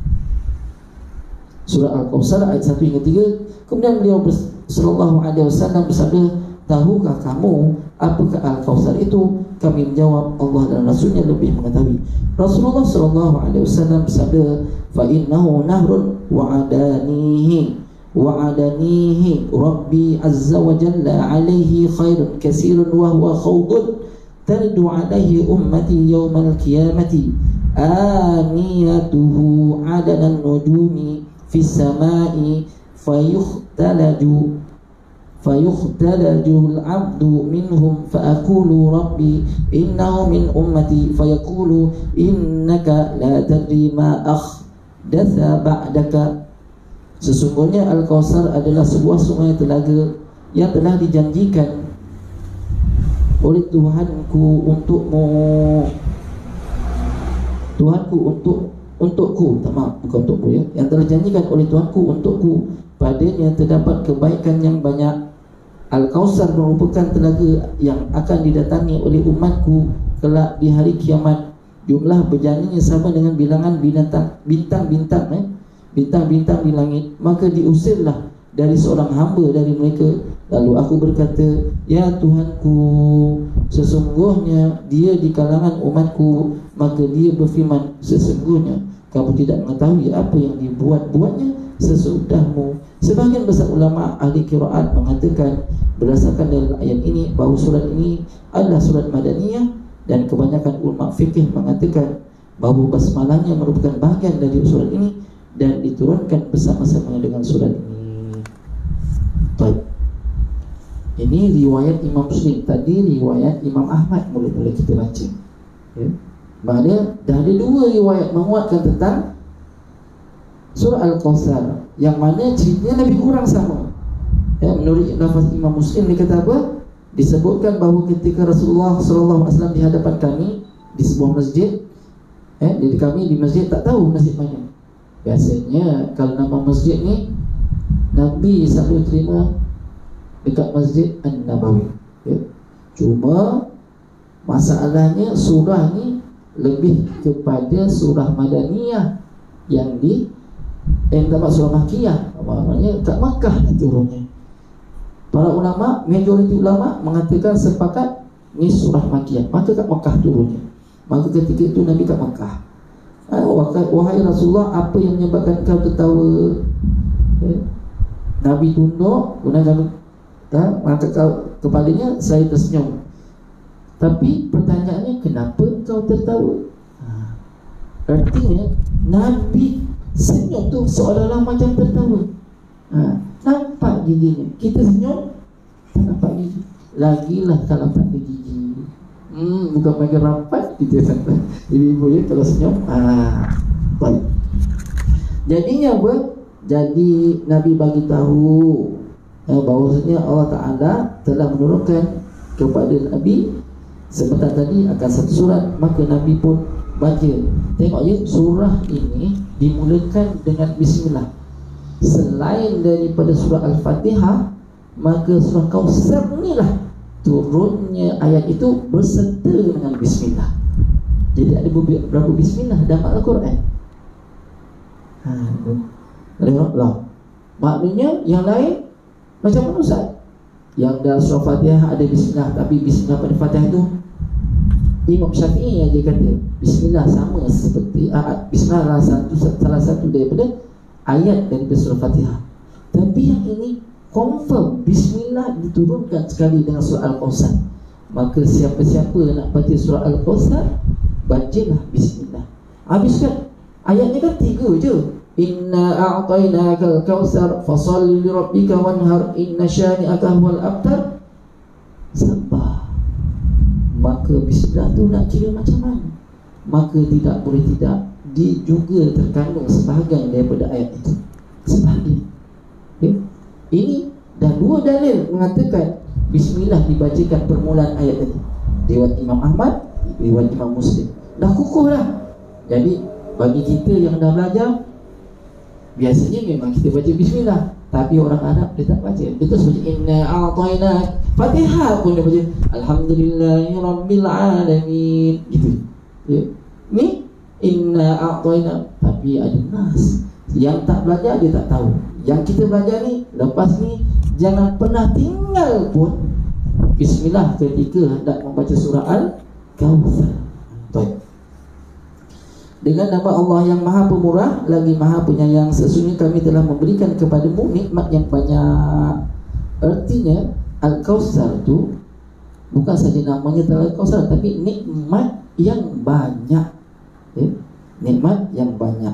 Surah Al-Kautsar ayat satu hingga tiga. Kemudian beliau sallallahu alaihi wasallam bersabda, tahukah kamu apakah Al-Kautsar itu? Kami menjawab, Allah dan Rasulnya lebih mengetahui. Rasulullah sallallahu alaihi wasallam bersabda, fa innahu nahrun wa'adanihi wa'adanihi Rabbi azza wa jalla alaihi khairun katsirun wa huwa khawdun tardu alaihi ummati yawmal qiyamati aniyatuhu adanan nujumi fis samai fayukhtalaju fayukhtalaju al-'abdu minhum faaqulu rabbi innahu min ummati fayaqulu innaka la tadri ma ahdatha ba'daka. Sesungguhnya Al-Kautsar adalah sebuah sungai telaga yang telah dijanjikan oleh Tuhanku untukmu, Tuhanku untuk untukku, tak maaf, bukan untukku ya, yang telah dijanjikan oleh Tuhanku untukku, padanya terdapat kebaikan yang banyak. Al-Kautsar merupakan telaga yang akan didatangi oleh umatku kelak di hari kiamat. Jumlah berjanjinya sama dengan bilangan binatang bintang-bintang eh? bintang-bintang di langit. Maka diusirlah dari seorang hamba dari mereka. Lalu aku berkata, ya Tuhanku, sesungguhnya dia di kalangan umatku. Maka dia berfirman, sesungguhnya kamu tidak mengetahui apa yang dibuat-buatnya sesudahmu. Sebahagian besar ulama ahli qiraat mengatakan berdasarkan dari ayat ini bahawa surat ini adalah surat Madaniyah, dan kebanyakan ulama fikih mengatakan bahawa basmalahnya merupakan bahagian dari surat ini dan diturunkan bersama-sama dengan surat ini. Baik. Ini riwayat Imam Muslim. Tadi riwayat Imam Ahmad mula-mula kita baca. Ya. Maknanya dah ada dua riwayat menguatkan tentang surah Al-Kautsar, yang mana ceritanya lebih kurang sama. Ya, menurut lafaz Imam Muslim dia kata apa? Disebutkan bahawa ketika Rasulullah sallallahu alaihi wasallam di hadapan kami di sebuah masjid, eh, jadi kami di masjid tak tahu masjid mana. Biasanya kalau nama masjid ni Nabi selalu terima dekat Masjid An-Nabawi. Ya. Cuma masalahnya surah ni lebih kepada surah Madaniyah, yang di yang dapat surah Makkiyah, maknanya kat Makkah turunnya. Para ulama, majoriti ulama mengatakan sepakat ni surah Makkiyah, maka kat Makkah turunnya. Maka ketika itu Nabi kat Makkah, wahai Rasulullah, apa yang menyebabkan kau tertawa? eh? Nabi tunduk, kemudian ha, maka kau, kepalanya saya tersenyum. Tapi pertanyaannya, kenapa kau tertawa? Ha. Artinya Nabi senyum tu seolah-olah macam tertawa. Ha. Nampak giginya. Kita senyum, tak nampak gigi. Lagilah kalau tak ada gigi. Hmm, bukan makin rapat kita sampai. Ibu-ibu ya kalau senyum. Ah, baik. Jadinya apa? Jadi Nabi bagi tahu eh, bahawasanya Allah Ta'ala telah menurunkan kepada Nabi sebentar tadi akan satu surat, maka Nabi pun baca. Tengok ya, surah ini dimulakan dengan bismillah. Selain daripada surah Al-Fatihah, maka surah Kausar inilah turunnya ayat itu berserta dengan bismillah. Jadi ada berapa bismillah dalam Al-Quran? Ha, tengoklah. Maknanya yang lain macam mana Ustaz? Yang dalam surah Fatihah ada bismillah, tapi bismillah pada Fatihah itu Imam Syafi'i yang dia kata bismillah sama seperti uh, bismillah salah satu, salah satu daripada ayat daripada surah Fatihah. Tapi yang ini confirm bismillah diturunkan sekali dengan surah Al-Qausar. Maka siapa-siapa nak baca surah Al-Qausar, bacalah bismillah. Habis kan ayatnya kan tiga je. Inna a'tainakal kautsar fasalli lirabbika wanhar inna syani'aka huwal abtar. Sabar. Maka bismillah tu nak kira macam mana? Maka tidak boleh tidak, dia juga terkandung sebahagian daripada ayat itu. Sebahagian. Okay? Ini dan dua dalil mengatakan bismillah dibacakan permulaan ayat tadi. Riwayat Imam Ahmad, riwayat Imam Muslim. Dah kukuh dah. Jadi bagi kita yang dah belajar, biasanya memang kita baca bismillah, tapi orang Arab dia tak baca. Dia terus baca inna a'tainak. Fatihah pun dia baca alhamdulillahirabbil alamin gitu. Ya. Ni inna a'tainak, tapi ada nas. Yang tak belajar dia tak tahu. Yang kita belajar ni, lepas ni jangan pernah tinggal pun bismillah ketika hendak membaca surah Al-Kautsar. Baik. Dengan nama Allah yang Maha Pemurah lagi Maha Penyayang, sesungguhnya kami telah memberikan kepadamu nikmat yang banyak. Artinya Al-Kautsar tu bukan saja namanya Al-Kautsar, tapi nikmat yang banyak. Ya? Nikmat yang banyak.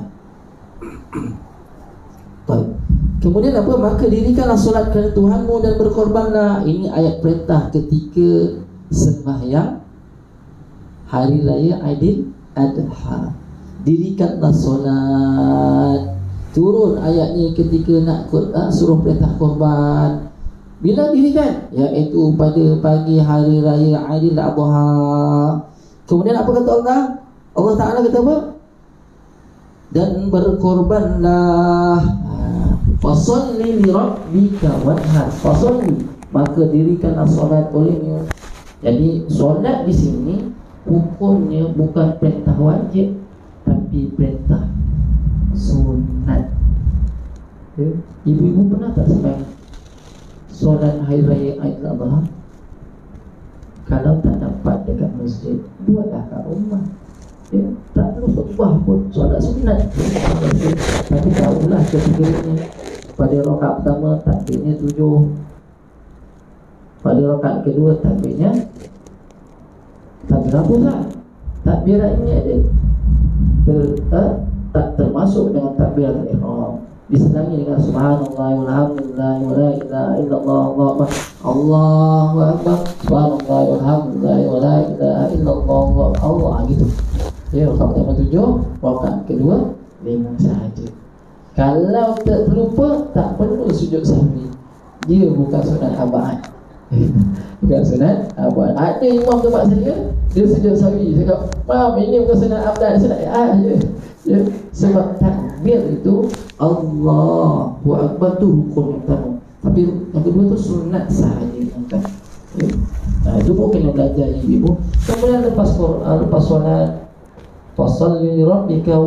Baik. Kemudian apa? Maka dirikanlah solat kerana Tuhanmu dan berkorbanlah. Ini ayat perintah ketika sembahyang hari raya Aidil Adha. Dirikanlah solat. Turun ayat ni ketika nak uh, suruh perintah korban. Bila dirikan? Iaitu pada pagi hari raya Aidil Adha. Kemudian apa kata Allah? Allah Ta'ala kata apa? Dan berkorbanlah. Fasalli li rabbika wanhar. Fasalli, maka dirikanlah solat olehmu. Jadi solat di sini hukumnya bukan perintah wajib, tapi perintah sunat. Ya? Ibu-ibu pernah tak sembahyang solat hari raya Aidil Adha? Kalau tak dapat dekat masjid, buatlah kat rumah. Ya, tak perlu khutbah pun, solat sunat. Tapi tahulah ketiganya. Pada rakaat pertama takbirnya tujuh, pada rakaat kedua takbirnya takbir apa tak? Takbir ini ada ter, eh, tak termasuk dengan takbir al-ihram. Disenangi dengan subhanallah walhamdulillah wala ilaha illallah Allahu akbar Allahu akbar subhanallah walhamdulillah wala ilaha illallah Allah gitu. Ya, rakaat pertama tujuh, rakaat kedua lima sahaja. Kalau terlupa, tak perlu sujud sahwi. Dia bukan sunat abad. Bukan sunat abad. Ada imam tempat saya, dia sujud sahwi. Saya kata, mam, ini bukan sunat abad, sunat abad je. Ya. Sebab takbir itu Allahu Akbar tu rukun yang pertama. Tapi yang kedua tu sunat sahaja. Ya. Nah, itu pun kena belajar ibu. Kemudian lepas Quran, lepas solat, fasalli li rabbika wan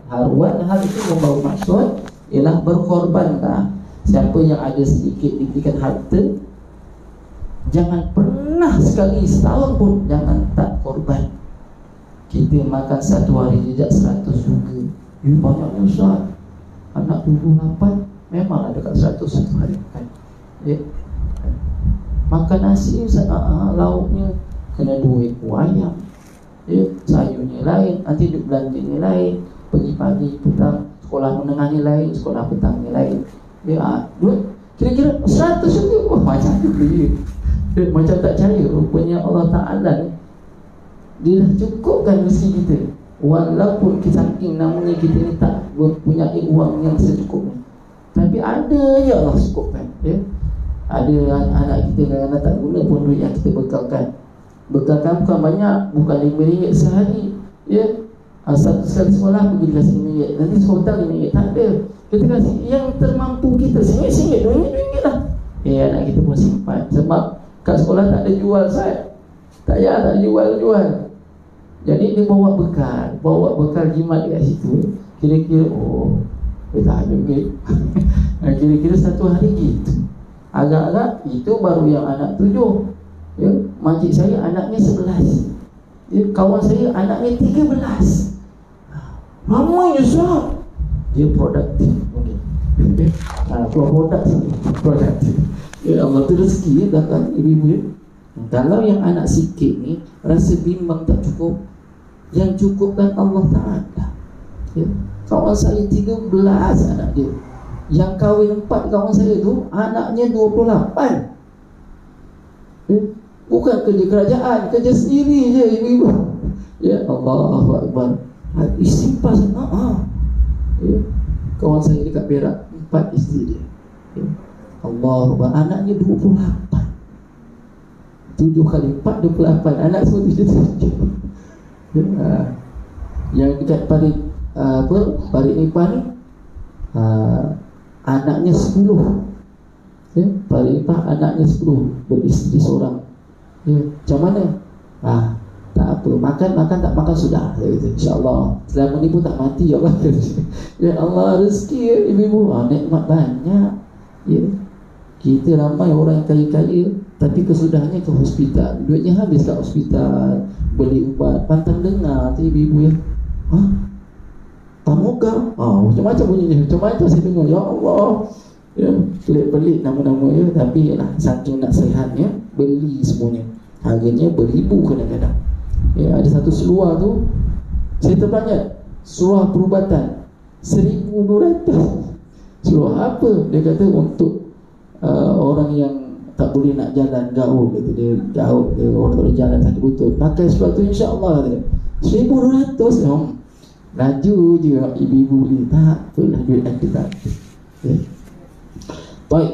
Haruan hal itu membawa maksud ialah berkorbanlah. Siapa yang ada sedikit diberikan harta, jangan pernah sekali setahun pun jangan tak korban. Kita makan satu hari jejak seratus juga. Ya banyaknya Ustaz. Anak dua puluh lapan memang ada dekat seratus satu hari makan. Ya. Makan nasi Ustaz, ah, lauknya kena dua ekor ayam. Ya, sayurnya lain, nanti duduk belanjanya lain, pergi pagi petang, sekolah menengahnya lain, sekolah petangnya lain. Ya, ah, dua kira-kira seratus juga. Oh, macam tu dia. Dia macam tak percaya. Rupanya Allah Ta'ala ni, Dia dah cukupkan rezeki kita. Walaupun saking namanya kita ni tak mempunyai uang yang secukupnya, tapi ada je Allah cukupkan. Ya? Ada anak kita kadang-kadang tak guna pun duit yang kita bekalkan. Bekalkan bukan banyak, bukan lima ringgit sehari. Ya, satu sekali sekolah pergi kasih lima ringgit, nanti sekolah lima ringgit tak ada. Kita kasih yang termampu kita, singgit singgit, dua ringgit dua ringgit lah. Eh, anak kita pun simpan. Sebab kat sekolah tak ada jual Ustaz. Tak payah tak jual-jual. Jadi dia bawa bekal, bawa bekal jimat dekat situ. Kira-kira oh, dia tak ada duit. Kira-kira satu hari gitu. Agak-agak itu baru yang anak tujuh. Ya, makcik saya anaknya sebelas. Ya, kawan saya anaknya tiga belas. Ramai Ustaz. Dia produktif mungkin. Ha, produktif, produktif. Ya Allah tu rezeki ya, kan ibu-ibu ya. Kalau yang anak sikit ni rasa bimbang tak cukup, yang cukupkan Allah Ta'ala. Ya. Kawan saya tiga belas anak dia. Yang kahwin empat kawan saya tu anaknya dua puluh lapan. Ya. Bukan kerja kerajaan, kerja sendiri je ibu-ibu. Ya Allahu Akbar. Istighfar sana. Ha. Ya. Kawan saya dekat Perak empat isteri dia. Ya. Allahu Akbar. Anaknya dua puluh lapan. Tujuh kali empat, dua puluh lapan. Anak semua tujuh tujuh. Ya. Yang dekat Parit uh, apa Parit Nipah ni uh, anaknya sepuluh. Ya. Parit Nipah anaknya sepuluh, beristeri seorang. Ya. Macam mana? Ah, tak apa, makan-makan tak makan sudah. Saya kata insya-Allah selama ni pun tak mati ya Allah. Ya Allah rezeki ya, ibu-ibu. Ah, nikmat banyak. Ya. Kita ramai orang yang kaya-kaya, tapi kesudahannya ke hospital. Duitnya habis kat hospital, beli ubat. Pantang dengar tu ibu-ibu ya. Ha? Pamuka? Ah, macam-macam bunyinya. Macam-macam saya dengar. Ya Allah. Ya, pelik-pelik nama-nama ya. Tapi lah, saking nak sehatnya, beli semuanya. Harganya beribu kadang-kadang. Ya, ada satu seluar tu, saya terperanjat. Seluar perubatan seribu dua ratus. Seluar apa? Dia kata untuk Uh, orang yang tak boleh nak jalan gaul, kata dia gaul, dia orang tak boleh jalan sakit lutut, pakai sepatu insya-Allah kata dia. seribu dua ratus om. Laju je ibu-ibu beli, tak apalah duit ada tak. Okay. Baik.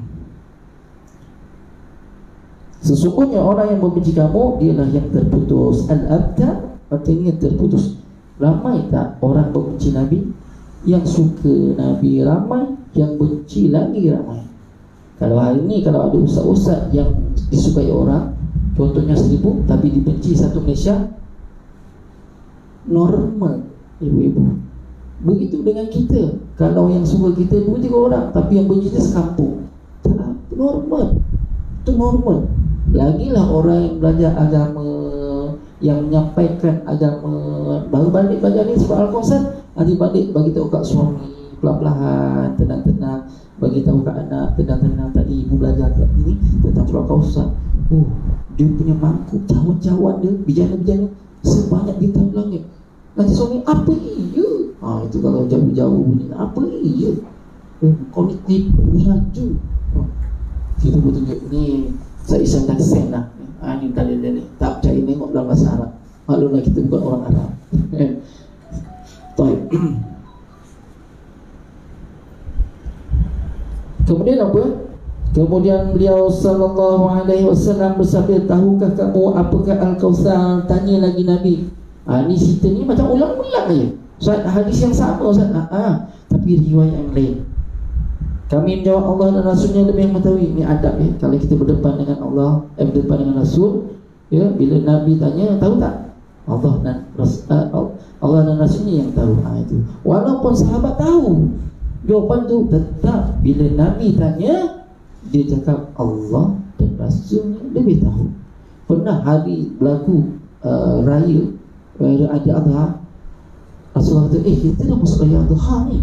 Sesungguhnya orang yang membenci kamu dialah yang terputus. Al-abtar artinya terputus. Ramai tak orang membenci Nabi? Yang suka Nabi ramai, yang benci lagi ramai. Kalau hari ni kalau ada ustaz-ustaz yang disukai orang, contohnya seribu tapi dibenci satu Malaysia, normal ibu-ibu. Begitu dengan kita. Kalau yang suka kita dua tiga orang, tapi yang benci kita sekampung, tak, normal. Itu normal. Lagilah orang yang belajar agama, yang menyampaikan agama, baru balik belajar ni sebab Al-Qausar, nanti balik bagi tahu kat suami pelan-pelan, tenang-tenang, bagi tahu kat anak tenang-tenang. Tadi ibu belajar kat ini tentang surah Al-Qausar. Oh, dia punya mangkuk cawan-cawan dia, bijana-bijana sebanyak bintang langit. Nanti suami, apa iya? Ah, itu kalau jauh-jauh bunyi, apa iya? Eh, kau ni tipu saja. Oh, kita pun tunjuk ni saya isyarat sen lah. Ah, ni dalil-dalil. Tak percaya tengok dalam bahasa Arab. Maklumlah kita bukan orang Arab. Baik. Kemudian apa? Kemudian beliau sallallahu alaihi wasallam bersabda, tahukah kamu apakah Al-Qausar? Tanya lagi Nabi. Ah, ni cerita ni macam ulang-ulang aja. Ustaz, hadis yang sama Ustaz. Ah, ah, tapi riwayat yang lain. Kami menjawab, Allah dan Rasulnya lebih mengetahui. Ini adab ya. Kalau kita berdepan dengan Allah, eh, berdepan dengan Rasul, ya, bila Nabi tanya, tahu tak? Allah dan uh, Allah dan Rasulnya yang tahu. Ha, itu. Walaupun sahabat tahu jawapan tu, tetap bila Nabi tanya, dia cakap Allah dan Rasulnya lebih tahu. Pernah hari berlaku uh, raya Raya Aidil Adha, Rasulullah kata, eh kita dah masuk Raya Adha ni,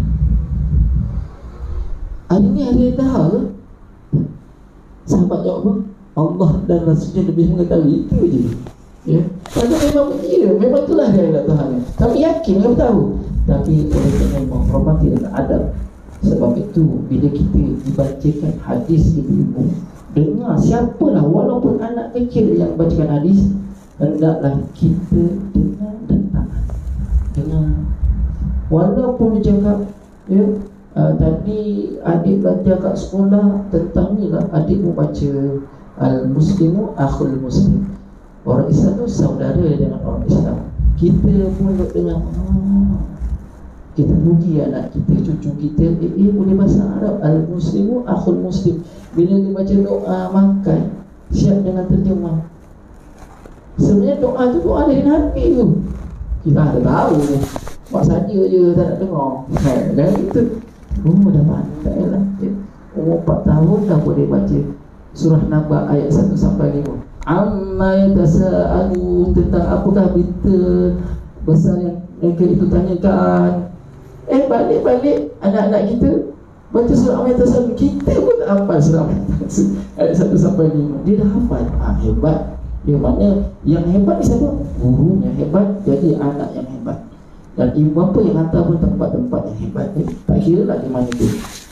hari ni Raya Adha ke? Sahabat jawab apa? Allah dan Rasulnya lebih mengetahui. Itu je. Ya, padahal memang ya, memang itulah Raya Adha ni. Kami yakin, kami tahu. Tapi oleh kerana menghormati dan adab, sebab itu bila kita dibacakan hadis ibu-ibu, dengar siapalah, walaupun anak kecil yang bacakan hadis, hendaklah kita dengar dan taat. Dengar. Walaupun dia cakap, ya, uh, tadi adik belajar kat sekolah tentang ni lah, adik mau baca al-muslimu akhul muslim, orang Islam tu saudara dengan orang Islam. Kita pun nak dengar, ah, kita puji anak kita, cucu kita, eh, eh boleh bahasa Arab, al-muslimu akhul muslim. Bila dia baca doa makan, siap dengan terjemah. Sebenarnya doa tu doa dari Nabi tu. Kita ada tahu ni, mak saja je tak nak dengar. Ha, dan itu oh dah pandai lah ya. Umur empat tahun dah boleh baca surah Naba ayat satu sampai lima. Amma yatasaalu, tentang apakah berita besar yang mereka itu tanyakan. Eh balik-balik anak-anak kita baca surah Amma yatasaalu, kita pun tak hafal surah ayat satu sampai lima. Dia dah hafal. Ah, hebat. Dia makna yang hebat ni siapa? Gurunya hebat, jadi anak yang hebat. Dan ibu bapa yang hantar pun tempat-tempat yang hebat ni. Tak kira lah di mana tu.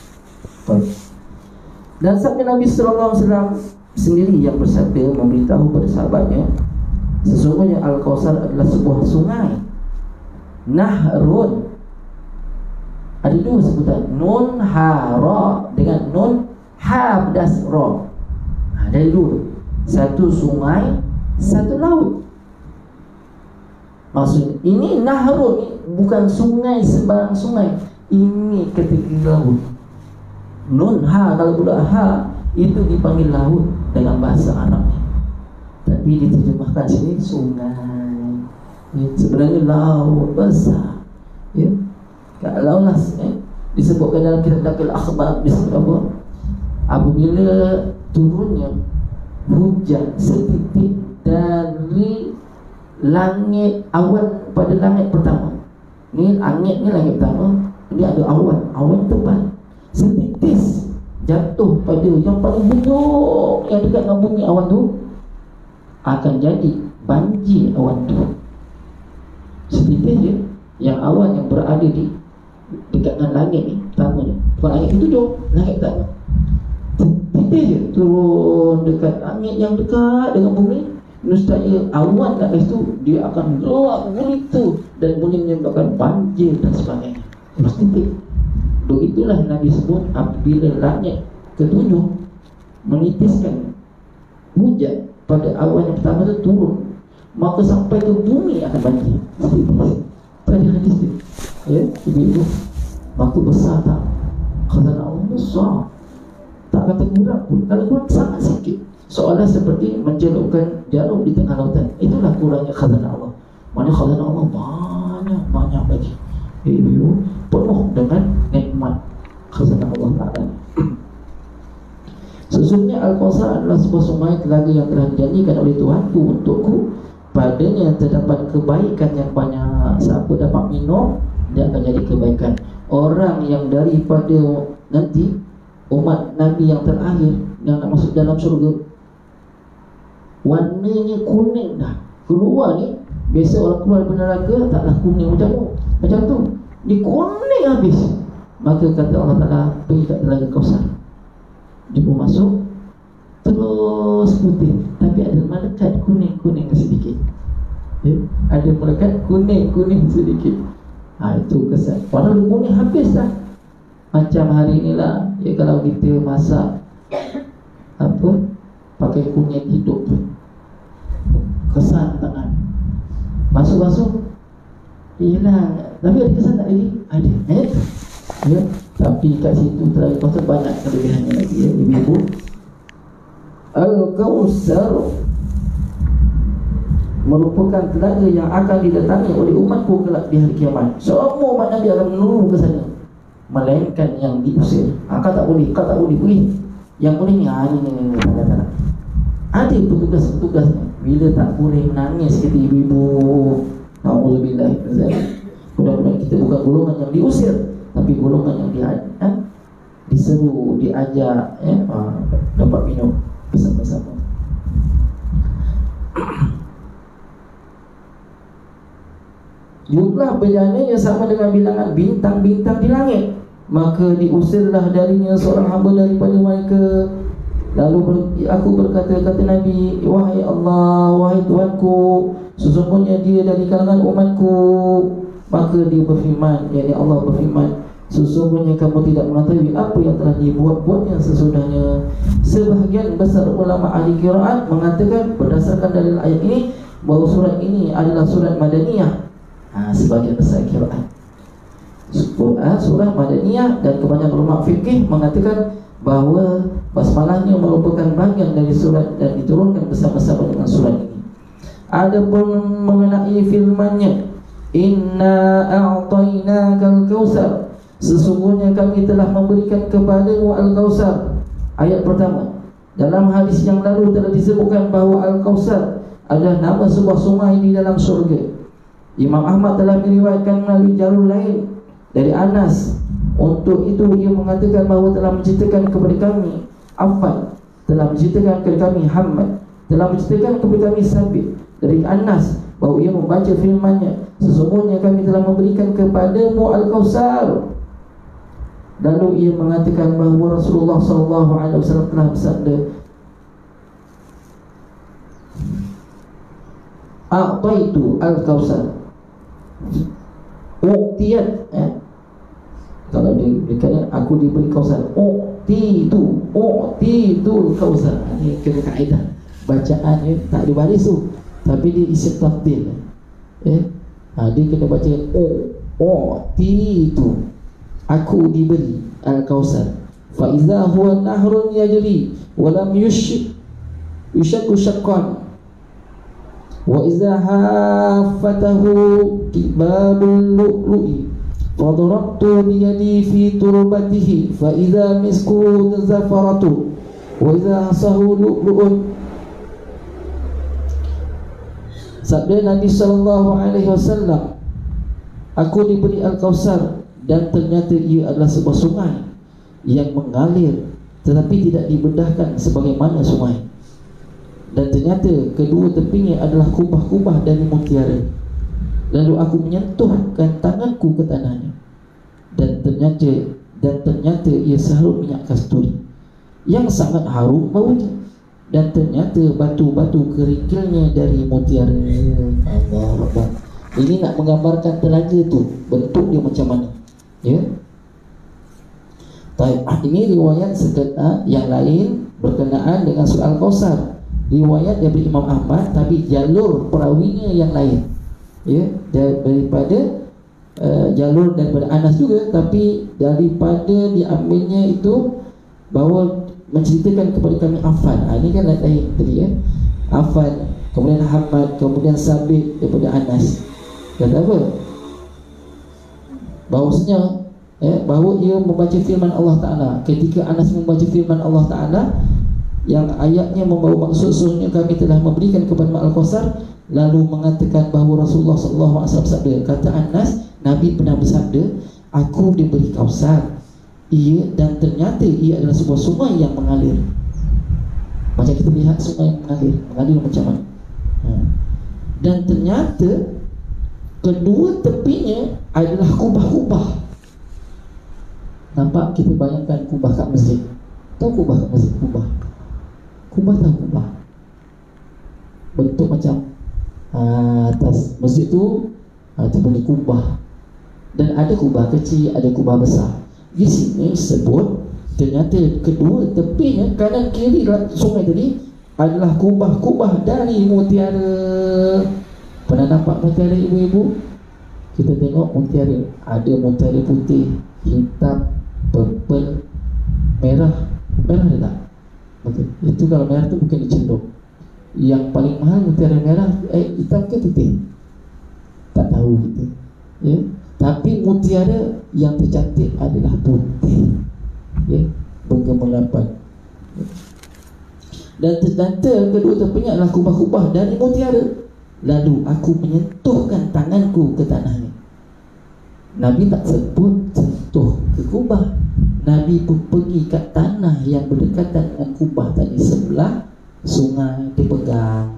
Dan sabda Nabi sallallahu alaihi wasallam sendiri yang bersabda, memberitahu pada sahabatnya, sesungguhnya Al-Kautsar adalah sebuah sungai. Nahrun, ada dua sebutan, nun ha ra dengan nun ha pedas ra. Ha, ada dua. Satu sungai, satu laut. Maksudnya ini nahrun ni bukan sungai sembarang sungai, ini kategori laut. Nun ha, kalau pula ha itu dipanggil laut dalam bahasa Arabnya, tapi diterjemahkan sini sungai. Ya, sebenarnya laut besar. Ya, kalau lah eh, disebutkan dalam kitab Al-Akhbar, disebut apa? Apabila turunnya hujan setitik dari langit, awan pada langit pertama. Ni langit ni langit pertama, ni ada awan, awan tebal setitis jatuh pada yang paling bujur yang dekat dengan bumi, awan tu akan jadi banjir. Awan tu setitis je, yang awan yang berada di dekat dengan langit ni pertama ni, bukan langit ketujuh, langit pertama, setitis je turun dekat langit yang dekat dengan bumi, nescaya awan kat situ dia akan gelap gulita dan boleh menyebabkan banjir dan sebagainya. Setitik. Begitulah Nabi sebut, apabila langit ketujuh menitiskan hujan pada awan yang pertama itu turun, maka sampai ke bumi akan banjir. Tadi hadis dia, ya, ibu-ibu, maka besar tak? Khazanah Allah besar, tak kata kurang pun. Kalau kurang sangat sikit, seolah seperti mencelupkan jarum di tengah lautan. Itulah kurangnya khazanah Allah. Maknanya khazanah Allah banyak banyak lagi. Ibu penuh dengan nikmat khazanah Allah Ta'ala. Sesungguhnya Al-Kautsar adalah sebuah sungai telaga yang telah dijanjikan oleh Tuhanku untukku. Padanya terdapat kebaikan yang banyak. Siapa dapat minum, dia akan jadi kebaikan. Orang yang daripada nanti umat Nabi yang terakhir yang nak masuk dalam syurga, warnanya kuning dah. Keluar ni, biasa orang keluar dari neraka taklah kuning macam tu, macam tu, dia kuning habis. Maka kata Allah Ta'ala, pergi kat telaga Kautsar, dia pun masuk terus putih, tapi ada melekat kuning-kuning sedikit, ya? Ada melekat kuning-kuning sedikit. Ha, itu kesan. Padahal kuning habis dah. Macam hari inilah, ya, kalau kita masak apa, pakai kunyit hidup tu, kesan tangan, masuk-masuk hilang, tapi ada kesan tak lagi? Ada, eh? Ya, tapi kat situ terlalu Kautsar banyak kelebihannya lagi, ya, ibu-ibu. Al-Kautsar merupakan telaga yang akan didatangi oleh umatku kelak di hari kiamat. Semua umat Nabi akan menuju ke sana, melainkan yang diusir. Ha, kau tak boleh, kau tak boleh pergi. Yang boleh ni, ha, ni, ni, ni, ni, ni, ni. Ada petugas-petugasnya. Bila tak boleh menangis kita ibu-ibu, na'udzubillah, mudah-mudahan kita bukan golongan yang diusir, tapi golongan yang dia, ha? diseru, diajak, ya? Ha, dapat minum bersama-sama. Jumlah berjananya sama dengan bilangan bintang-bintang di langit. Maka diusirlah darinya seorang hamba daripada mereka. Lalu ber, aku berkata, kata Nabi, wahai Allah, wahai Tuhanku, sesungguhnya dia dari kalangan umatku. Maka dia berfirman, yakni Allah berfirman, sesungguhnya kamu tidak mengetahui apa yang telah dibuat-buatnya sesudahnya. Sebahagian besar ulama ahli qiraat mengatakan berdasarkan dalil ayat ini bahawa surat ini adalah surat Madaniyah. Ha, sebagian besar qiraat surah Madaniyah, dan kebanyakan ulama fikih mengatakan bahawa basmalahnya merupakan bahagian dari surat dan diturunkan bersama-sama dengan surat ini. Adapun mengenai firman-Nya, inna a'tainakal kautsar, sesungguhnya kami telah memberikan kepadamu al-kautsar. Ayat pertama. Dalam hadis yang lalu telah disebutkan bahawa al-kautsar adalah nama sebuah sungai di dalam syurga. Imam Ahmad telah meriwayatkan melalui jalur lain dari Anas. Untuk itu ia mengatakan bahawa telah menceritakan kepada kami Affan, telah menceritakan kepada kami Hamad, telah menceritakan kepada kami Sabit dari Anas bahawa ia membaca firman-Nya, sesungguhnya kami telah memberikan kepadamu al-kautsar. Lalu ia mengatakan bahawa Rasulullah sallallahu alaihi wasallam telah bersabda, a'taitu al-kautsar. Uqtiyat, eh? Kalau dia berkata aku diberi kautsar, uqtitu, uqtitu kautsar. Ini kena kaedah bacaan ni, tak ada baris tu, tapi dia isim tafdil. Eh? Ha, dia kena baca uqtitu, aku diberi al-kautsar. Fa iza huwa nahrun yajri wa lam yush yushaqu shaqqan. Wa iza hafatahu kibabul lu'lu'i wa darabtu biyadi fi turbatihi fa iza misku zafaratu wa iza hasahu lu'lu'un. Sabda Nabi sallallahu alaihi wasallam, aku diberi al-kautsar dan ternyata ia adalah sebuah sungai yang mengalir tetapi tidak dibedahkan sebagaimana sungai. Dan ternyata kedua tepinya adalah kubah-kubah dari mutiara. Lalu aku menyentuhkan tanganku ke tanahnya, dan ternyata dan ternyata ia seharut minyak kasturi yang sangat harum baunya, dan ternyata batu-batu kerikilnya dari mutiara. Allah Akbar. Ini nak menggambarkan telaga tu, bentuk dia macam mana, ya. Baik, ini riwayat sekedar yang lain berkenaan dengan soal Kautsar. Riwayat dari Imam Ahmad, tapi jalur perawinya yang lain, ya, daripada uh, jalur daripada Anas juga, tapi daripada diambilnya itu bahawa menceritakan kepada kami Affan. Ha, ini kan lain tadi, ya. Affan, kemudian Hamad, kemudian Sabit daripada Anas. Kata apa? Bahawasanya, ya, bahawa ia membaca firman Allah Ta'ala. Ketika Anas membaca firman Allah Ta'ala yang ayatnya membawa maksud sesungguhnya kami telah memberikan kepada al-Kautsar, lalu mengatakan bahawa Rasulullah sallallahu alaihi wasallam bersabda. Kata Anas, Nabi pernah bersabda, aku diberi Kautsar, ia dan ternyata ia adalah sebuah sungai yang mengalir. Macam kita lihat sungai yang mengalir, mengalir macam mana, ha. Dan ternyata kedua tepinya adalah kubah-kubah. Nampak, kita bayangkan kubah kat masjid. Tahu kubah kat masjid? Kubah Kubah tahu kubah, bentuk macam uh, atas masjid tu uh, tu punya kubah. Dan ada kubah kecil, ada kubah besar. Di sini sebut ternyata kedua tepinya, kanan kiri sungai tadi adalah kubah-kubah dari mutiara. Pernah nampak mutiara ibu-ibu? Kita tengok mutiara, ada mutiara putih, hitam, purple, merah. Merah ada tak? Okay. Itu kalau merah tu bukan dicelup. yang paling mahal mutiara merah eh, hitam ke putih? Tak tahu kita, ya. Tapi mutiara yang tercantik adalah putih, ya, bergemerlapan. Ya. Dan ternyata kedua terpenyaklah kubah-kubah dari mutiara. Lalu aku menyentuhkan tanganku ke tanahnya. Nabi tak sebut sentuh ke kubah. Nabi pun pergi ke tanah yang berdekatan dengan kubah tadi, sebelah sungai, dia pegang.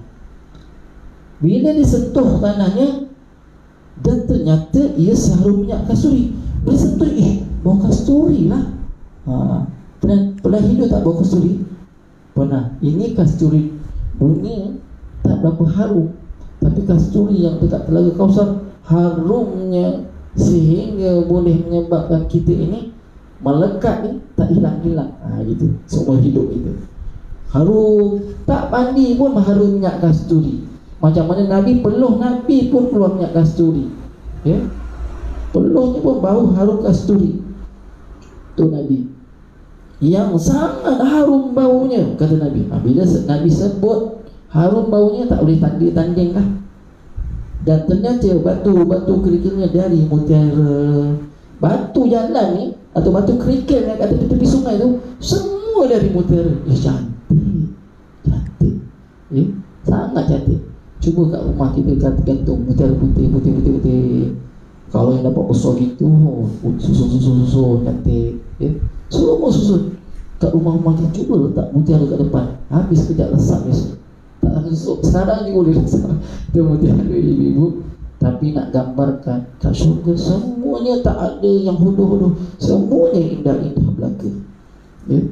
Bila disentuh tanahnya, dan ternyata ia seharum minyak kasturi. Dia sentuh, eh, bau kasturi lah. ha, Pernah, pernah hidup tak bau kasturi? Pernah. Ini kasturi bunyi tak berapa harum, tapi kasturi yang dekat Telaga Kausar harumnya sehingga boleh menyebabkan kita ini melekat ni tak hilang-hilang. Ha, gitu. Semua hidup kita harum, tak mandi pun harum minyak kasturi. Macam mana Nabi peluh, Nabi pun keluar minyak kasturi, ya. Peluhnya pun bau harum kasturi. Tu Nabi yang sangat harum baunya, kata Nabi. Ha, bila Nabi sebut harum baunya, tak boleh tanding-tanding lah. Dan ternyata batu-batu kerikilnya dari mutiara. Batu jalan ni atau batu kerikil yang kat tepi-tepi sungai tu semua dari mutiara. Ya, cantik, cantik, ya, sangat cantik. Cuba kat rumah kita gantung mutiara putih, putih, putih, putih. Kalau yang dapat besar gitu, susun-susun-susun cantik, ya. Semua susun kat rumah-rumah kita. Cuba letak mutiara kat depan, habis kejap lesap besok. Tak lesap, sekarang ni boleh lesap tu mutiara ibu-ibu. Tapi nak gambarkan kat syurga semuanya tak ada yang hodoh-hodoh, semuanya indah-indah belaka, ya.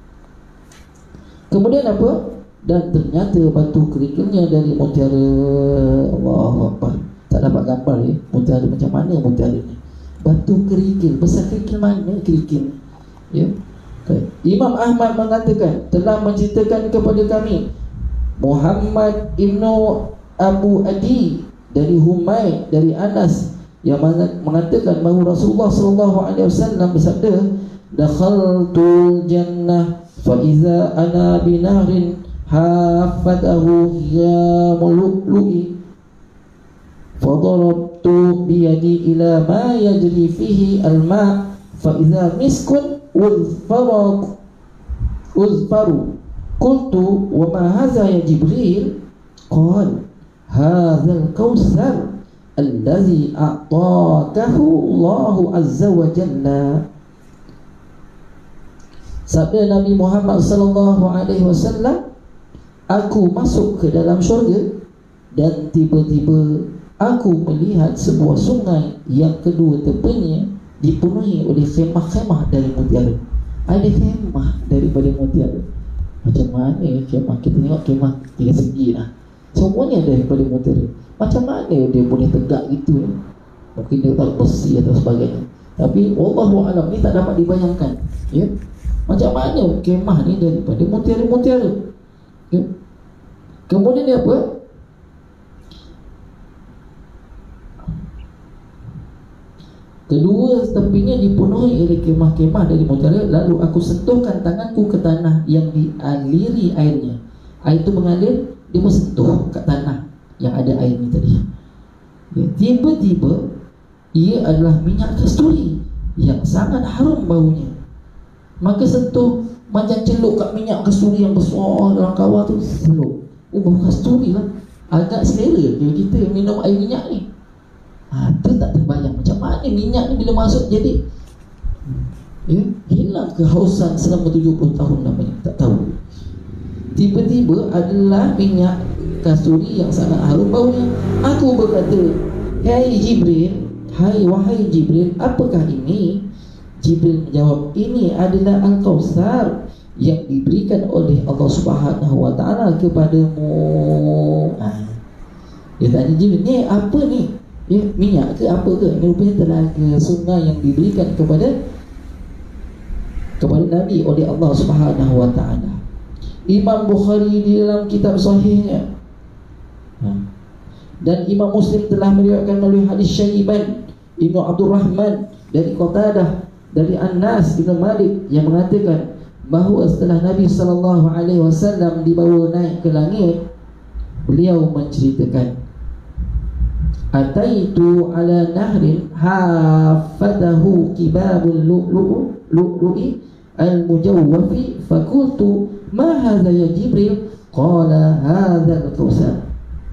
Kemudian apa? Dan ternyata batu kerikilnya dari mutiara. Allahu Akbar. Tak dapat gambar, ya, mutiara macam mana mutiara ni. Batu kerikil, besar kerikil mana kerikil, ya. Okay. Imam Ahmad mengatakan, telah menceritakan kepada kami Muhammad ibnu Abu Adi dari Humaid dari Anas yang mengatakan bahawa Rasulullah sallallahu alaihi wasallam bersabda, dakhaltul jannah fa iza ana binahrin hafadahu yamulu'i fadarabtu biyadi ila ma yajri fihi alma fa iza miskun uzfaru uzfaru qultu wa ma hadha ya Jibril qala hadzal kautsar allazi a'takahu Allahu azza wa jalla. Sabda Nabi Muhammad sallallahu alaihi wasallam, aku masuk ke dalam syurga dan tiba-tiba aku melihat sebuah sungai yang kedua tepinya dipenuhi oleh khemah-khemah dari mutiara. Ada khemah daripada mutiara. Macam mana khemah? Kita tengok khemah tiga segi lah, semuanya daripada mutiara. Macam mana dia boleh tegak gitu, ya? Mungkin dia tak besi atau sebagainya. Tapi wallahu alam, ni tak dapat dibayangkan, ya. Macam mana kemah ni daripada mutiara-mutiara, ya. Kemudian dia apa? Kedua tepinya dipenuhi oleh kemah-kemah dari mutiara. Lalu aku sentuhkan tanganku ke tanah yang dialiri airnya. Air itu mengalir, dia pun sentuh kat tanah yang ada air ni tadi, ya. Tiba-tiba ia adalah minyak kasturi yang sangat harum baunya. Maka sentuh, macam celup kat minyak kasturi yang besar dalam kawah tu, celup, oh bau kasturi lah. Agak selera dia kita minum air minyak ni. Ha, tu tak terbayang macam mana minyak ni bila masuk jadi, ya, hilang kehausan selama tujuh puluh tahun namanya, tak tahu. Tiba-tiba adalah minyak kasturi yang sangat harum baunya. Aku berkata, hai Jibril, hai wahai Jibril, apakah ini? Jibril menjawab, ini adalah Al-Kautsar yang diberikan oleh Allah Subhanahu wa taala kepadamu. Ha. Dia tanya Jibril, ni apa ni? Ya, minyak ke apa ke? Ini rupanya telaga sungai yang diberikan kepada kepada Nabi oleh Allah Subhanahu wa taala. Imam Bukhari di dalam kitab sahihnya, ha, dan Imam Muslim telah meriwayatkan melalui hadis Syaiban Ibnu Abdul Rahman dari Qatadah dari Anas bin Malik yang mengatakan bahawa setelah Nabi sallallahu alaihi wasallam dibawa naik ke langit, beliau menceritakan, ataitu ala nahrin hafadahu kibabul lu'lu'u lu'lu'i al-mujawwafi fakultu ma hadha ya Jibril, qala hadha al-Kautsar.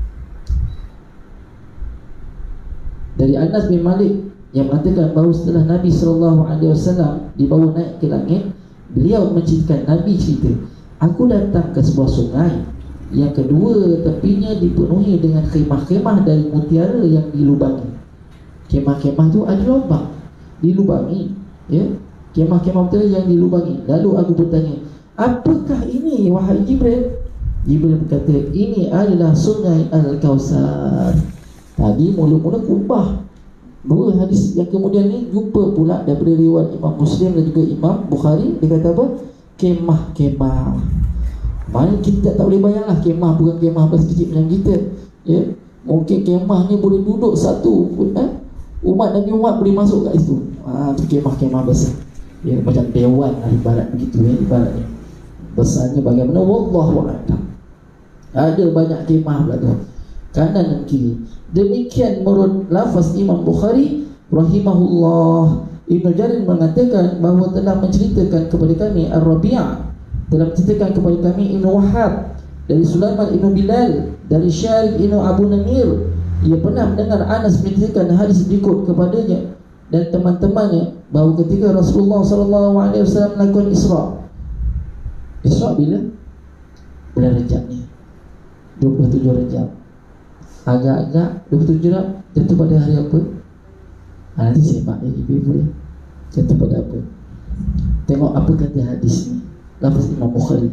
Dari Anas bin Malik yang mengatakan bahawa setelah Nabi sallallahu alaihi wasallam dibawa naik ke langit, beliau menceritakan, Nabi cerita, aku datang ke sebuah sungai yang kedua tepinya dipenuhi dengan khemah-khemah dari mutiara yang dilubangi. Khemah-khemah tu ada lubang, dilubangi, ya, khemah-khemah mutiara yang dilubangi. Lalu aku bertanya, apakah ini wahai Jibril? Jibril berkata, ini adalah sungai Al-Kautsar. Tadi mula-mula kubah. Dua hadis yang kemudian ni jumpa pula daripada riwayat Imam Muslim dan juga Imam Bukhari. Dia kata apa? Kemah-kemah. Mana kita tak boleh bayanglah, kemah bukan kemah kecil macam kita, ya. Mungkin kemah ni boleh duduk satu, eh? Umat Nabi Muhammad boleh masuk kat situ. Ah, tu kemah-kemah besar. Ya, macam dewan lah ibarat begitu, ya, ibaratnya. Besarnya bagaimana? Wallahu a'lam. Ada banyak kemah pula tu, kanan dan kiri. Demikian menurut lafaz Imam Bukhari rahimahullah. Ibnu Jarir mengatakan bahawa telah menceritakan kepada kami Ar-Rabi', telah menceritakan kepada kami Ibnu Wahab dari Sulaiman Ibnu Bilal dari Syarif Ibnu Abu Namir. Ia pernah mendengar Anas menceritakan hadis berikut kepadanya dan teman-temannya bahawa ketika Rasulullah sallallahu alaihi wasallam melakukan Isra. Isra bila? Bulan Rejab ni, dua puluh tujuh Rejab. Agak-agak dua puluh tujuh Rejab jatuh pada hari apa? Ha, nanti saya mak lagi ibu ya. Jatuh pada apa? Tengok apa kata hadis ni, lafaz Imam Bukhari.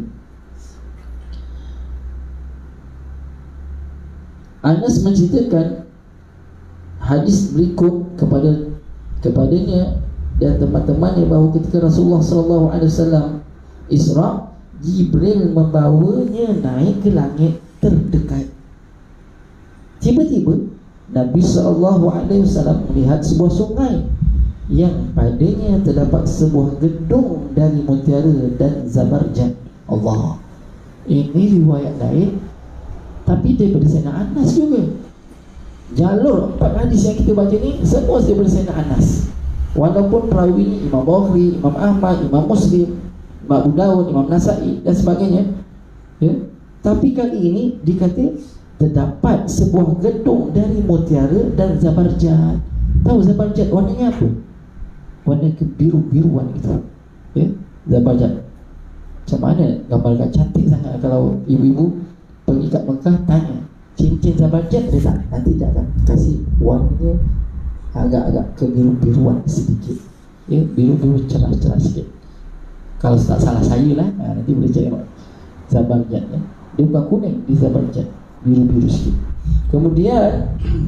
Anas menceritakan hadis berikut kepada kepadanya dan teman-temannya bahawa ketika Rasulullah sallallahu alaihi wasallam Isra, Jibril membawanya naik ke langit terdekat. Tiba-tiba Nabi sallallahu alaihi wasallam melihat sebuah sungai yang padanya terdapat sebuah gedung dari mutiara dan zabarjad. Allah. Ini riwayat lain, tapi daripada Sayyidina Anas juga. Jalur empat hadis yang kita baca ni semua daripada Sayyidina Anas. Walaupun perawi ni Imam Bukhari, Imam Ahmad, Imam Muslim, Imam Abu Dawud, Imam Nasa'i dan sebagainya, ya, tapi kali ini dikata terdapat sebuah gedung dari mutiara dan zabarjad. Tahu zabarjad warnanya apa? Warna kebiru-biruan itu, ya, zabarjad. Macam mana gambarkan, cantik sangat. Kalau ibu-ibu pergi kat Mekah tanya, cincin zabarjad ada tak? Nanti dia akan kasih warnanya agak-agak kebiru-biruan sedikit, ya, biru-biru cerah-cerah sikit. Kalau tak salah saya lah, ha, nanti boleh cek zabarjad, ya. Dia bukan kuning di zabarjad, biru-biru sikit. Kemudian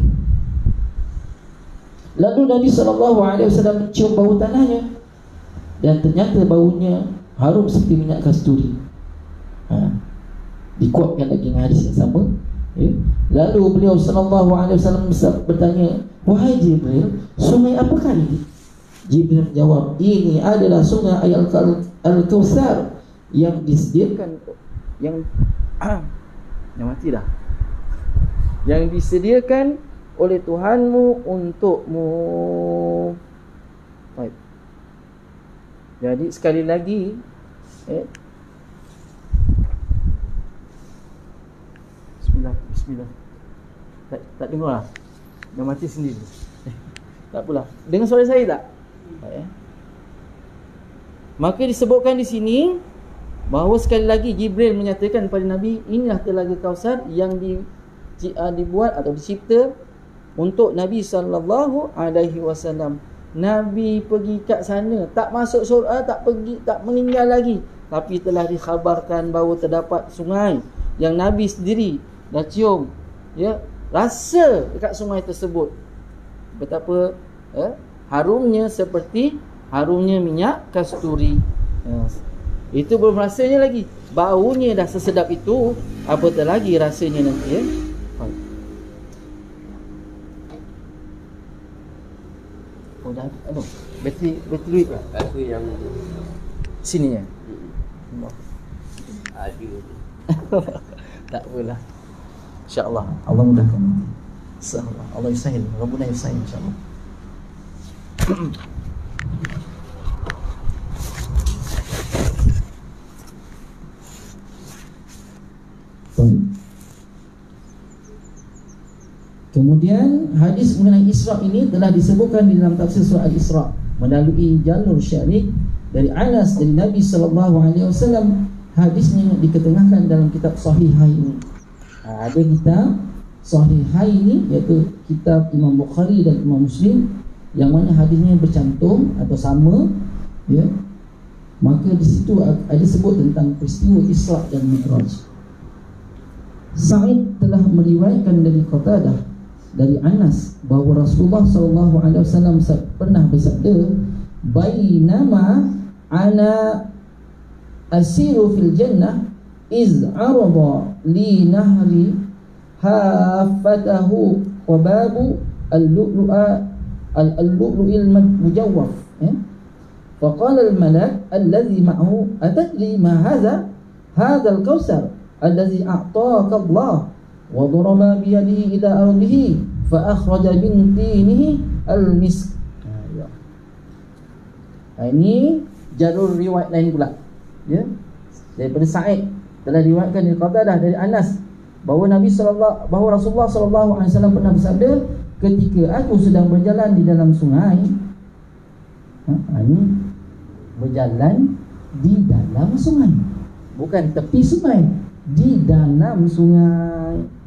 lalu Nabi sallallahu alaihi wasallam mencium bau tanahnya, dan ternyata baunya harum seperti minyak kasturi. Ha, dikuatkan lagi dengan hadis yang sama, ya. Lalu beliau sallallahu alaihi wasallam bertanya, wahai Jibril, sungai apakah ini? Jibril menjawab, ini adalah sungai Al-Kautsar yang disediakan yang yang mati dah yang disediakan oleh Tuhanmu untukmu. Baik. Jadi sekali lagi, eh, Bismillah, Bismillah. Tak, tak dengar lah, dah mati sendiri. Eh, tak apalah. Dengar suara saya tak? Baik, eh. Maka disebutkan di sini bahawa sekali lagi Jibril menyatakan kepada Nabi, inilah Telaga Kautsar yang di, dibuat atau dicipta untuk Nabi sallallahu alaihi wasallam. Nabi pergi kat sana, tak masuk surga, tak pergi, tak meninggal lagi, tapi telah dikhabarkan bahawa terdapat sungai yang Nabi sendiri dah cium, ya, rasa dekat sungai tersebut betapa, eh, harumnya seperti harumnya minyak kasturi. Ya. Itu belum rasanya lagi, baunya dah sesedap itu, apatah lagi rasanya nanti, ya. Oh dah, aduh, bateri bateri duit lah. Aku yang sini ya. ada. Tak apalah. InsyaAllah Allah mudahkan. InsyaAllah Allah yusahil, Rabbuna yusahil insyaAllah. Kemudian hadis mengenai Isra ini telah disebutkan di dalam tafsir surah Al-Isra melalui jalur syarik dari Anas dari Nabi sallallahu alaihi wasallam. Hadisnya diketengahkan dalam kitab Sahihain. Ha, ada kitab Sahihain iaitu kitab Imam Bukhari dan Imam Muslim yang mana hadisnya bercantum atau sama, ya. Maka di situ ada sebut tentang peristiwa Isra dan Mi'raj. Sa'id telah meriwayatkan dari Qatadah dari Anas bahawa Rasulullah sallallahu alaihi wasallam pernah bersabda, bainama ana asiru fil jannah iz arada li nahri hafatahu qababu al-lu'lu'a al-lu'lu'il mujawwaf, ya. Faqala al-malak alladhi ma'ahu atadri ma hadha hadha al-kawsar alladhi a'taka Allah wa daraba bi yadihi ila ardihi fa akhraja min tinihi al-misk. Ha, ini jalur riwayat lain pula, ya. Daripada Sa'id telah diriwayatkan dari Qatadah dari Anas bahawa Nabi sallallahu bahawa Rasulullah sallallahu alaihi wasallam pernah bersabda, ketika aku sedang berjalan di dalam sungai, ha, ini berjalan di dalam sungai, bukan tepi sungai, di dalam sungai.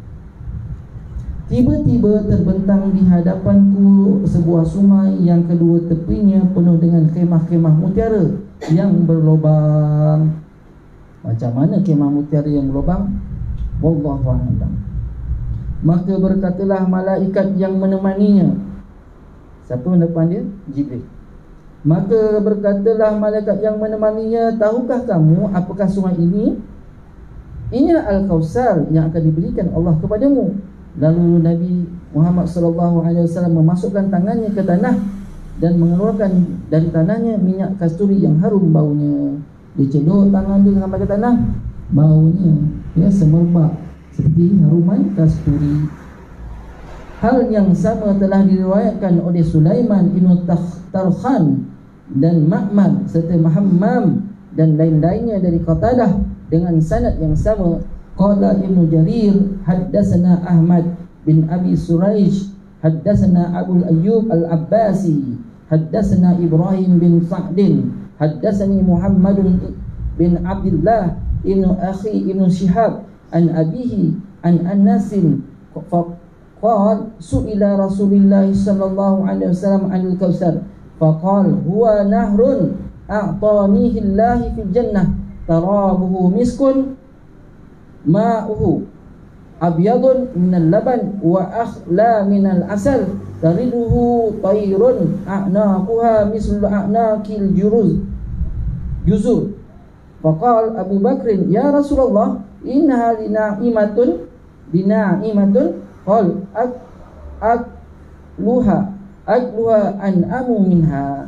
Tiba-tiba terbentang di hadapanku sebuah sungai yang kedua tepinya penuh dengan kemah-kemah mutiara yang berlubang. Macam mana kemah mutiara yang berlubang? Wallahu a'lam. Maka berkatalah malaikat yang menemaninya. Siapa depan dia? Jibril. Maka berkatalah malaikat yang menemaninya, tahukah kamu apakah sungai ini? Inilah Al-Kausar yang akan diberikan Allah kepadamu. Lalu Nabi Muhammad sallallahu alaihi wasallam memasukkan tangannya ke tanah dan mengeluarkan dari tanahnya minyak kasturi yang harum baunya. Dia cedok tangan dia sampai ke tanah, baunya ya semerbak seperti haruman kasturi. Hal yang sama telah diriwayatkan oleh Sulaiman bin Tarkhan dan Ma'mar serta Muhammad dan lain-lainnya dari Qatadah dengan sanad yang sama. Qala Ibnu Jarir haddatsana Ahmad bin Abi Suraish haddatsana Abu Ayyub Al-Abbasi haddatsana Ibrahim bin Sa'din haddatsani Muhammad bin Abdullah ibnu akhi ibnu Shihab an abihi an Anas faqala su'ila Rasulullah sallallahu alaihi wasallam anil Kautsar faqala huwa nahrun a'tanihi Allah fil jannah tarabuhu miskun ma'uhu abyadun minal laban wa akhla minal asal tariduhu tayrun a'naquha mislu a'naqil juruz juzur. Faqal Abu Bakrin ya Rasulullah innaha lina'imatun lina'imatun qal ak akluha akluha an'amu minha.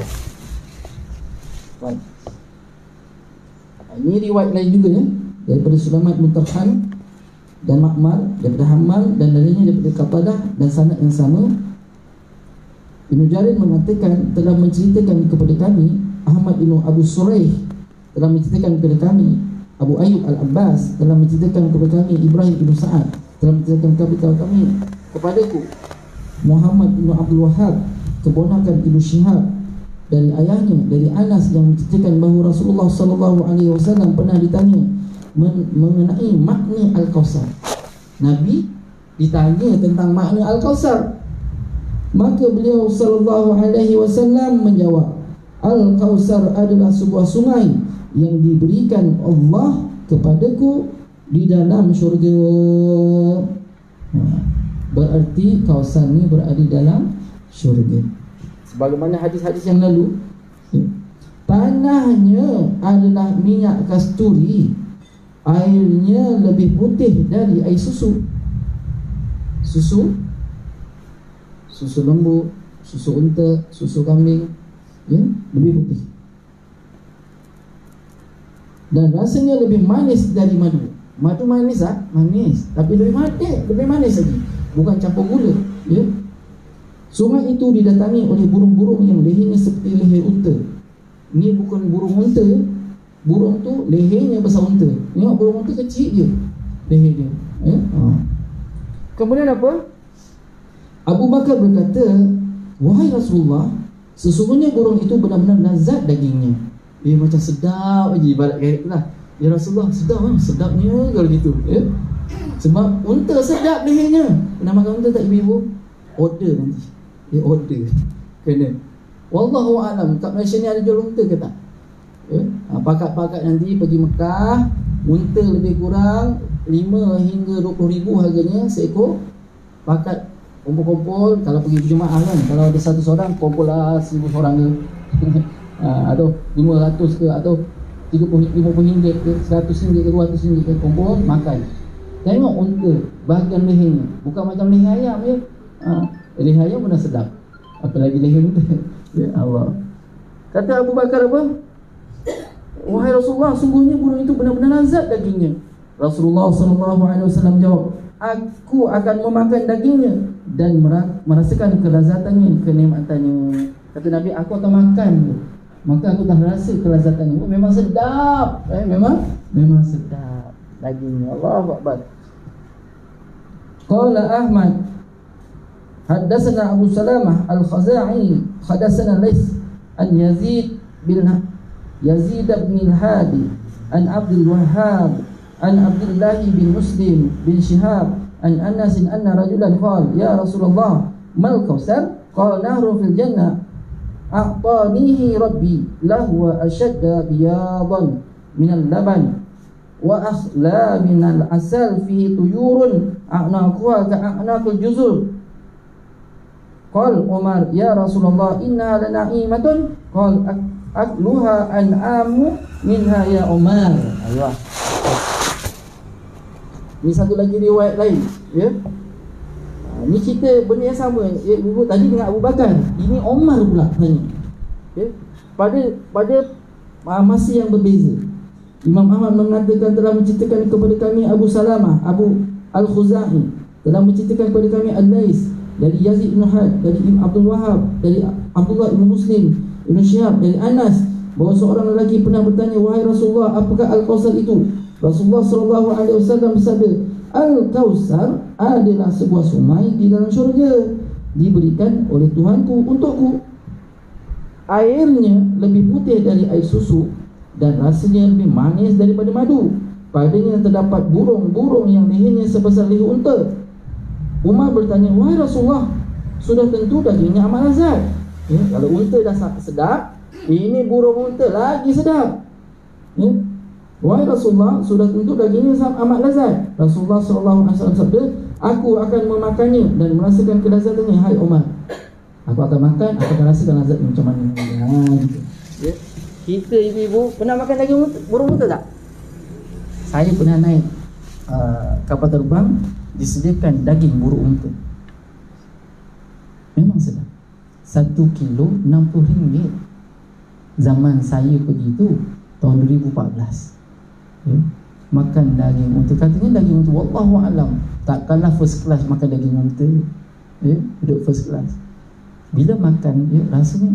Ini riwayat lain juga, ya, daripada Sulaiman bin Tarkhan dan Ma'mar, daripada Hammal dan lainnya daripada Qatadah dan sanad yang sama. Ibnu Jarir mengatakan telah menceritakan kepada kami Ahmad bin Abu Suraih telah menceritakan kepada kami Abu Ayyub Al-Abbas telah menceritakan kepada kami Ibrahim bin Sa'ad telah menceritakan kepada kami kepadaku Muhammad bin Abdul Wahhab keponakan Ibnu Shihab dari ayahnya dari Anas yang menceritakan bahawa Rasulullah sallallahu alaihi wasallam pernah ditanya mengenai makna Al-Kausar. Nabi ditanya tentang makna Al-Kausar, maka beliau sallallahu alaihi wasallam menjawab, Al-Kausar adalah sebuah sungai yang diberikan Allah kepadaku di dalam syurga. Berarti Kausar ni berada di dalam syurga. Sebagaimana hadis-hadis yang lalu, tanahnya adalah minyak kasturi, airnya lebih putih dari air susu. Susu Susu lembu, susu unta, susu kambing, ya, lebih putih. Dan rasanya lebih manis dari madu. Madu manis ah, manis, tapi lebih manis, lebih manis lagi. Bukan campur gula, ya. Sungai itu didatangi oleh burung-burung yang lehernya seperti leher unta. Ini bukan burung unta, ya. Burung tu lehernya besar unta. Tengok burung unta kecil je leher dia, ya. Ha. Kemudian apa? Abu Bakar berkata, wahai Rasulullah, sesungguhnya burung itu benar-benar lazat dagingnya. Dia macam sedap lagi, ibarat kayak lah. Ya Rasulullah, sedap lah, sedapnya kalau gitu, ya. Sebab unta sedap lehernya. Pernah makan unta tak ibu-ibu? Order nanti, ya order. Kena. Wallahu a'lam, kat Malaysia ni ada jual unta ke tak? Ya? Ha, pakat-pakat nanti pergi Mekah, unta lebih kurang lima hingga dua puluh ribu harganya seekor. Pakat kumpul-kumpul, kalau pergi jemaah kan, kalau ada satu orang, kumpul lah seribu orang ke. ha, Atau lima ratus ke, atau tiga puluh, lima puluh ringgit ke, seratus ringgit ke, dua ratus ringgit ke, kumpul, makan. Tengok unta, bahagian lehernya. Bukan macam leher ayam ya. Ha, leher ayam pun dah sedap, apalagi leher unta. Ya Allah. Kata Abu Bakar apa? Wahai Rasulullah, sungguhnya burung itu benar-benar lazat dagingnya. Rasulullah sallallahu alaihi wasallam jawab, aku akan memakan dagingnya dan merasakan kelazatannya, kenikmatannya. Kata Nabi, aku akan makan, maka aku dah rasa kelazatannya. Oh, memang sedap, eh, memang memang sedap dagingnya. Allahu Akbar. Qala Ahmad, haddatsana Abu Salamah Al-Khazai, haddatsana Laits an Yazid bin Yazid bin Al-Hadi an Abdul Wahhab an Abdullah bin Muslim bin Shihab an Anas anna rajulan qala ya Rasulullah mal kautsar qala nahrun fil jannah a'tanihi rabbi lahu ashadda biyadan min al-laban wa akhla min al-asal fihi tuyurun a'naquha ka'anaqul juzur. Qala Umar ya Rasulullah inna lana'imatun qala akluha an'amu minha ya Umar. Aywa. Ini satu lagi riwayat lain, ya. Ha, ni cerita benda yang sama, ya, ibu tadi dengan Abu Bakar. Ini Umar pula tanya. Ya. Pada pada uh, masa yang berbeza. Imam Ahmad mengatakan telah menceritakan kepada kami Abu Salamah, Abu Al-Khuzai, telah menceritakan kepada kami Al-Lais dari Yazid bin Had, dari Ibn Abdul Wahhab, dari Abdullah bin Muslim, Ibn Shihab, dari Anas, bahawa seorang lelaki pernah bertanya, wahai Rasulullah, apakah Al-Kausar itu? Rasulullah sallallahu alaihi wasallam bersabda, Al-Kausar adalah sebuah sungai di dalam syurga, diberikan oleh Tuhanku untukku. Airnya lebih putih dari air susu dan rasanya lebih manis daripada madu. Padanya terdapat burung-burung yang lehernya sebesar leher unta. Umar bertanya, wahai Rasulullah, sudah tentu dagingnya amat lazat. Ya, kalau unta dah sedap, ini burung unta lagi sedap. Ya. Wahai Rasulullah, sudah tentu dagingnya amat lazat. Rasulullah sallallahu alaihi wasallam sabda, aku akan memakannya dan merasakan kelazatannya. Hai Umar, aku akan makan, aku akan rasakan lazatnya macam mana. Ha, gitu. Ya. Kita ibu-ibu pernah makan daging unta, burung unta tak? Saya pernah naik uh, kapal terbang, disediakan daging burung unta. Memang sedap. Satu kilo enam puluh ringgit. Zaman saya pergi tu tahun dua ribu empat belas. Ya. Makan daging unta. Katanya daging unta, wallahu alam, takkanlah first class makan daging unta. Ya, duduk first class. Bila makan, ya, rasanya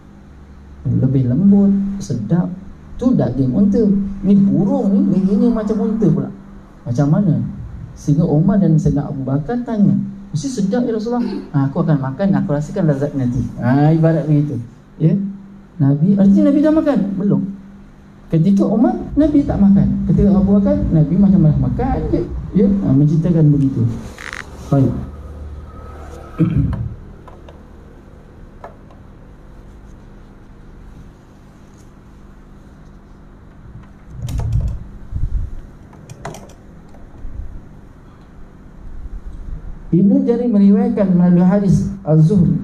lebih lembut, sedap. Tu daging unta. Ni burung ni lehernya macam unta pula. Macam mana? Sehingga Umar dan Sayyidina Abu Bakar tanya, mesti sedap ya Rasulullah. Ha, aku akan makan, aku rasakan lazat nanti. Ha, ibarat begitu. Ya. Nabi, artinya Nabi dah makan? Belum. Ketika Umar, Nabi tak makan. Ketika Abu Bakar, Nabi macam mana makan je. Ya, ha, menceritakan begitu. Baik. Ibnu Jarir meriwayatkan melalui hadis Al-Zuhri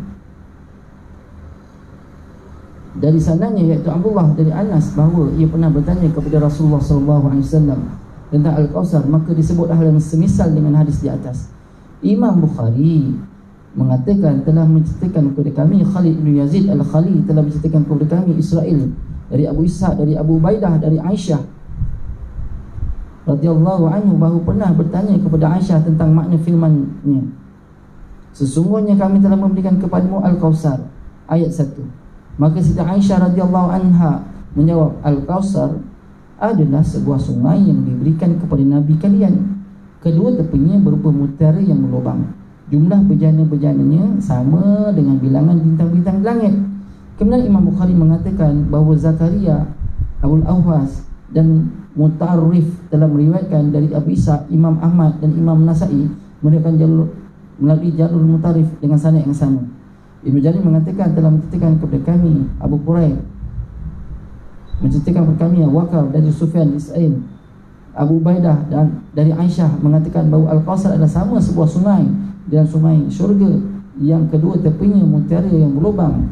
dari sananya, iaitu Abdullah dari Anas, bahawa ia pernah bertanya kepada Rasulullah sallallahu alaihi wasallam tentang Al-Kausar, maka disebut hal yang semisal dengan hadis di atas. Imam Bukhari mengatakan telah menceritakan kepada kami Khalid bin Yazid Al-Khali telah menceritakan kepada kami Israel dari Abu Ishaq, dari Abu Ubaidah, dari Aisyah radhiyallahu anhu bahawa pernah bertanya kepada Aisyah tentang makna firman-Nya, sesungguhnya kami telah memberikan kepadamu Al-Kausar, ayat satu. Maka Siti Aisyah radhiyallahu anha menjawab, Al-Kausar adalah sebuah sungai yang diberikan kepada Nabi kalian. Kedua tepinya berupa mutiara yang berlubang. Jumlah bejana-bejananya sama dengan bilangan bintang-bintang di langit. Kemudian Imam Bukhari mengatakan bahawa Zakaria, Abul Ahwas dan Mutarrif telah meriwayatkan dari Abu Ishaq, Imam Ahmad dan Imam Nasa'i meriwayatkan jalur melalui jalur Mutarrif dengan sanad yang sama. Ibnu Jarir mengatakan telah menceritakan kepada kami Abu Quraib menceritakan kepada kami Waqaf dari Sufyan Is'ain, Abu Ubaidah dan dari Aisyah mengatakan bahawa Al-Kausar adalah sama sebuah sungai dalam sungai syurga yang kedua tepinya mutiara yang berlubang.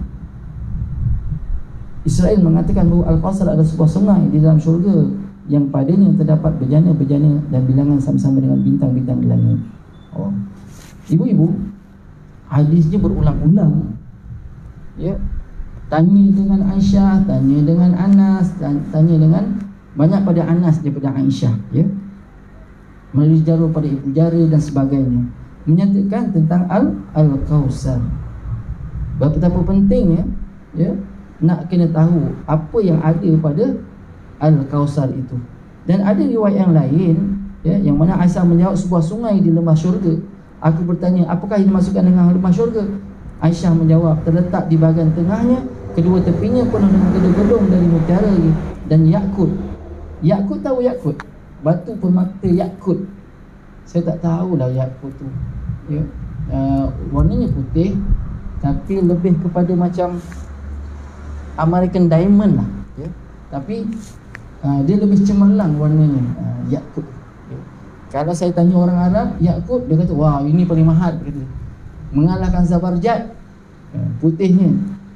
Israel mengatakan bahawa Al-Kausar adalah sebuah sungai di dalam syurga yang padanya terdapat bejana-bejana dan bilangan sama-sama dengan bintang-bintang di langit. Oh. Ibu-ibu, hadisnya berulang-ulang. Ya. Tanya dengan Aisyah, tanya dengan Anas, dan tanya dengan banyak pada Anas daripada Aisyah, ya. Melalui jalur pada Ibnu Jarir dan sebagainya, menyatakan tentang Al Al-Kausar. Betapa pentingnya, ya, nak kena tahu apa yang ada pada Al-Kausar itu. Dan ada riwayat yang lain, ya, yang mana Aisyah menjawab sebuah sungai di lembah syurga. Aku bertanya, apakah ini dimasukkan dengan lembah syurga? Aisyah menjawab, terletak di bahagian tengahnya, kedua tepinya penuh dengan gedung-gedung dari mutiara dan yakut. Yakut, tahu yakut? Batu permata yakut. Saya tak tahulah yakut tu, ya. Uh, warnanya putih, tapi lebih kepada macam American diamond lah, ya. Tapi uh, dia lebih cemerlang warnanya, uh, yakut, ya. Kalau saya tanya orang Arab yakut, dia kata wah ini paling mahal, kata. Mengalahkan Zabarjad, ya, putihnya,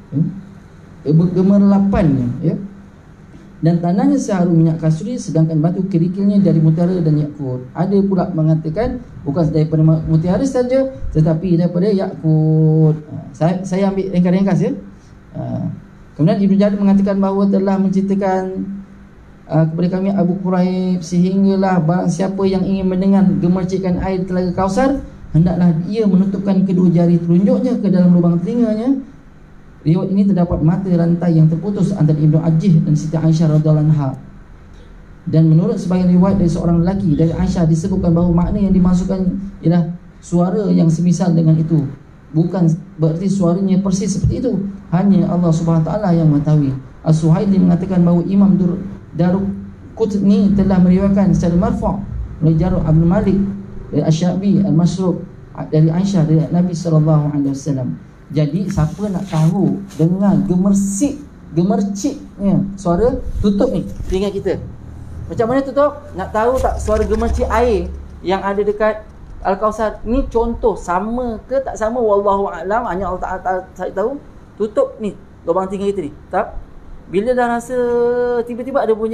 ya, gemerlapannya, ya. Dan tanahnya seharum minyak kasuri, sedangkan batu kerikilnya dari mutiara dan yakut. Ada pula mengatakan bukan daripada mutiara saja, tetapi daripada yakut. Saya, saya ambil ringkas-ringkas, ya. Kemudian Ibnu Jarir mengatakan bahawa telah menceritakan uh, kepada kami Abu Quraib, sehinggalah barang siapa yang ingin mendengar gemercikan air telaga Kausar, hendaklah ia menutupkan kedua jari telunjuknya ke dalam lubang telinganya. Riwayat ini terdapat mata rantai yang terputus antara Ibnu Ajih dan Siti Aisyah radhiyallahu anha. Dan menurut sebahagian riwayat dari seorang lelaki dari Aisyah disebutkan bahawa makna yang dimasukkan ialah suara yang semisal dengan itu. Bukan berarti suaranya persis seperti itu, hanya Allah Subhanahu wa taala yang mengetahui. As-Suhaili mengatakan bahawa Imam Dur Daruqutni telah meriwayatkan secara marfu' oleh Jarrah Abdul Malik dari Asy-Sya'bi Al-Masruq dari Aisyah dari Nabi sallallahu alaihi wasallam. Jadi siapa nak tahu dengar gemersik, gemerciknya suara, tutup ni telinga kita. Macam mana tutup? Nak tahu tak suara gemercik air yang ada dekat Al-Kausar ni contoh sama ke tak sama, wallahu a'lam, hanya Allah Taala saya tahu. Tutup ni lubang telinga kita ni. Tak? Bila dah rasa tiba-tiba ada bunyi,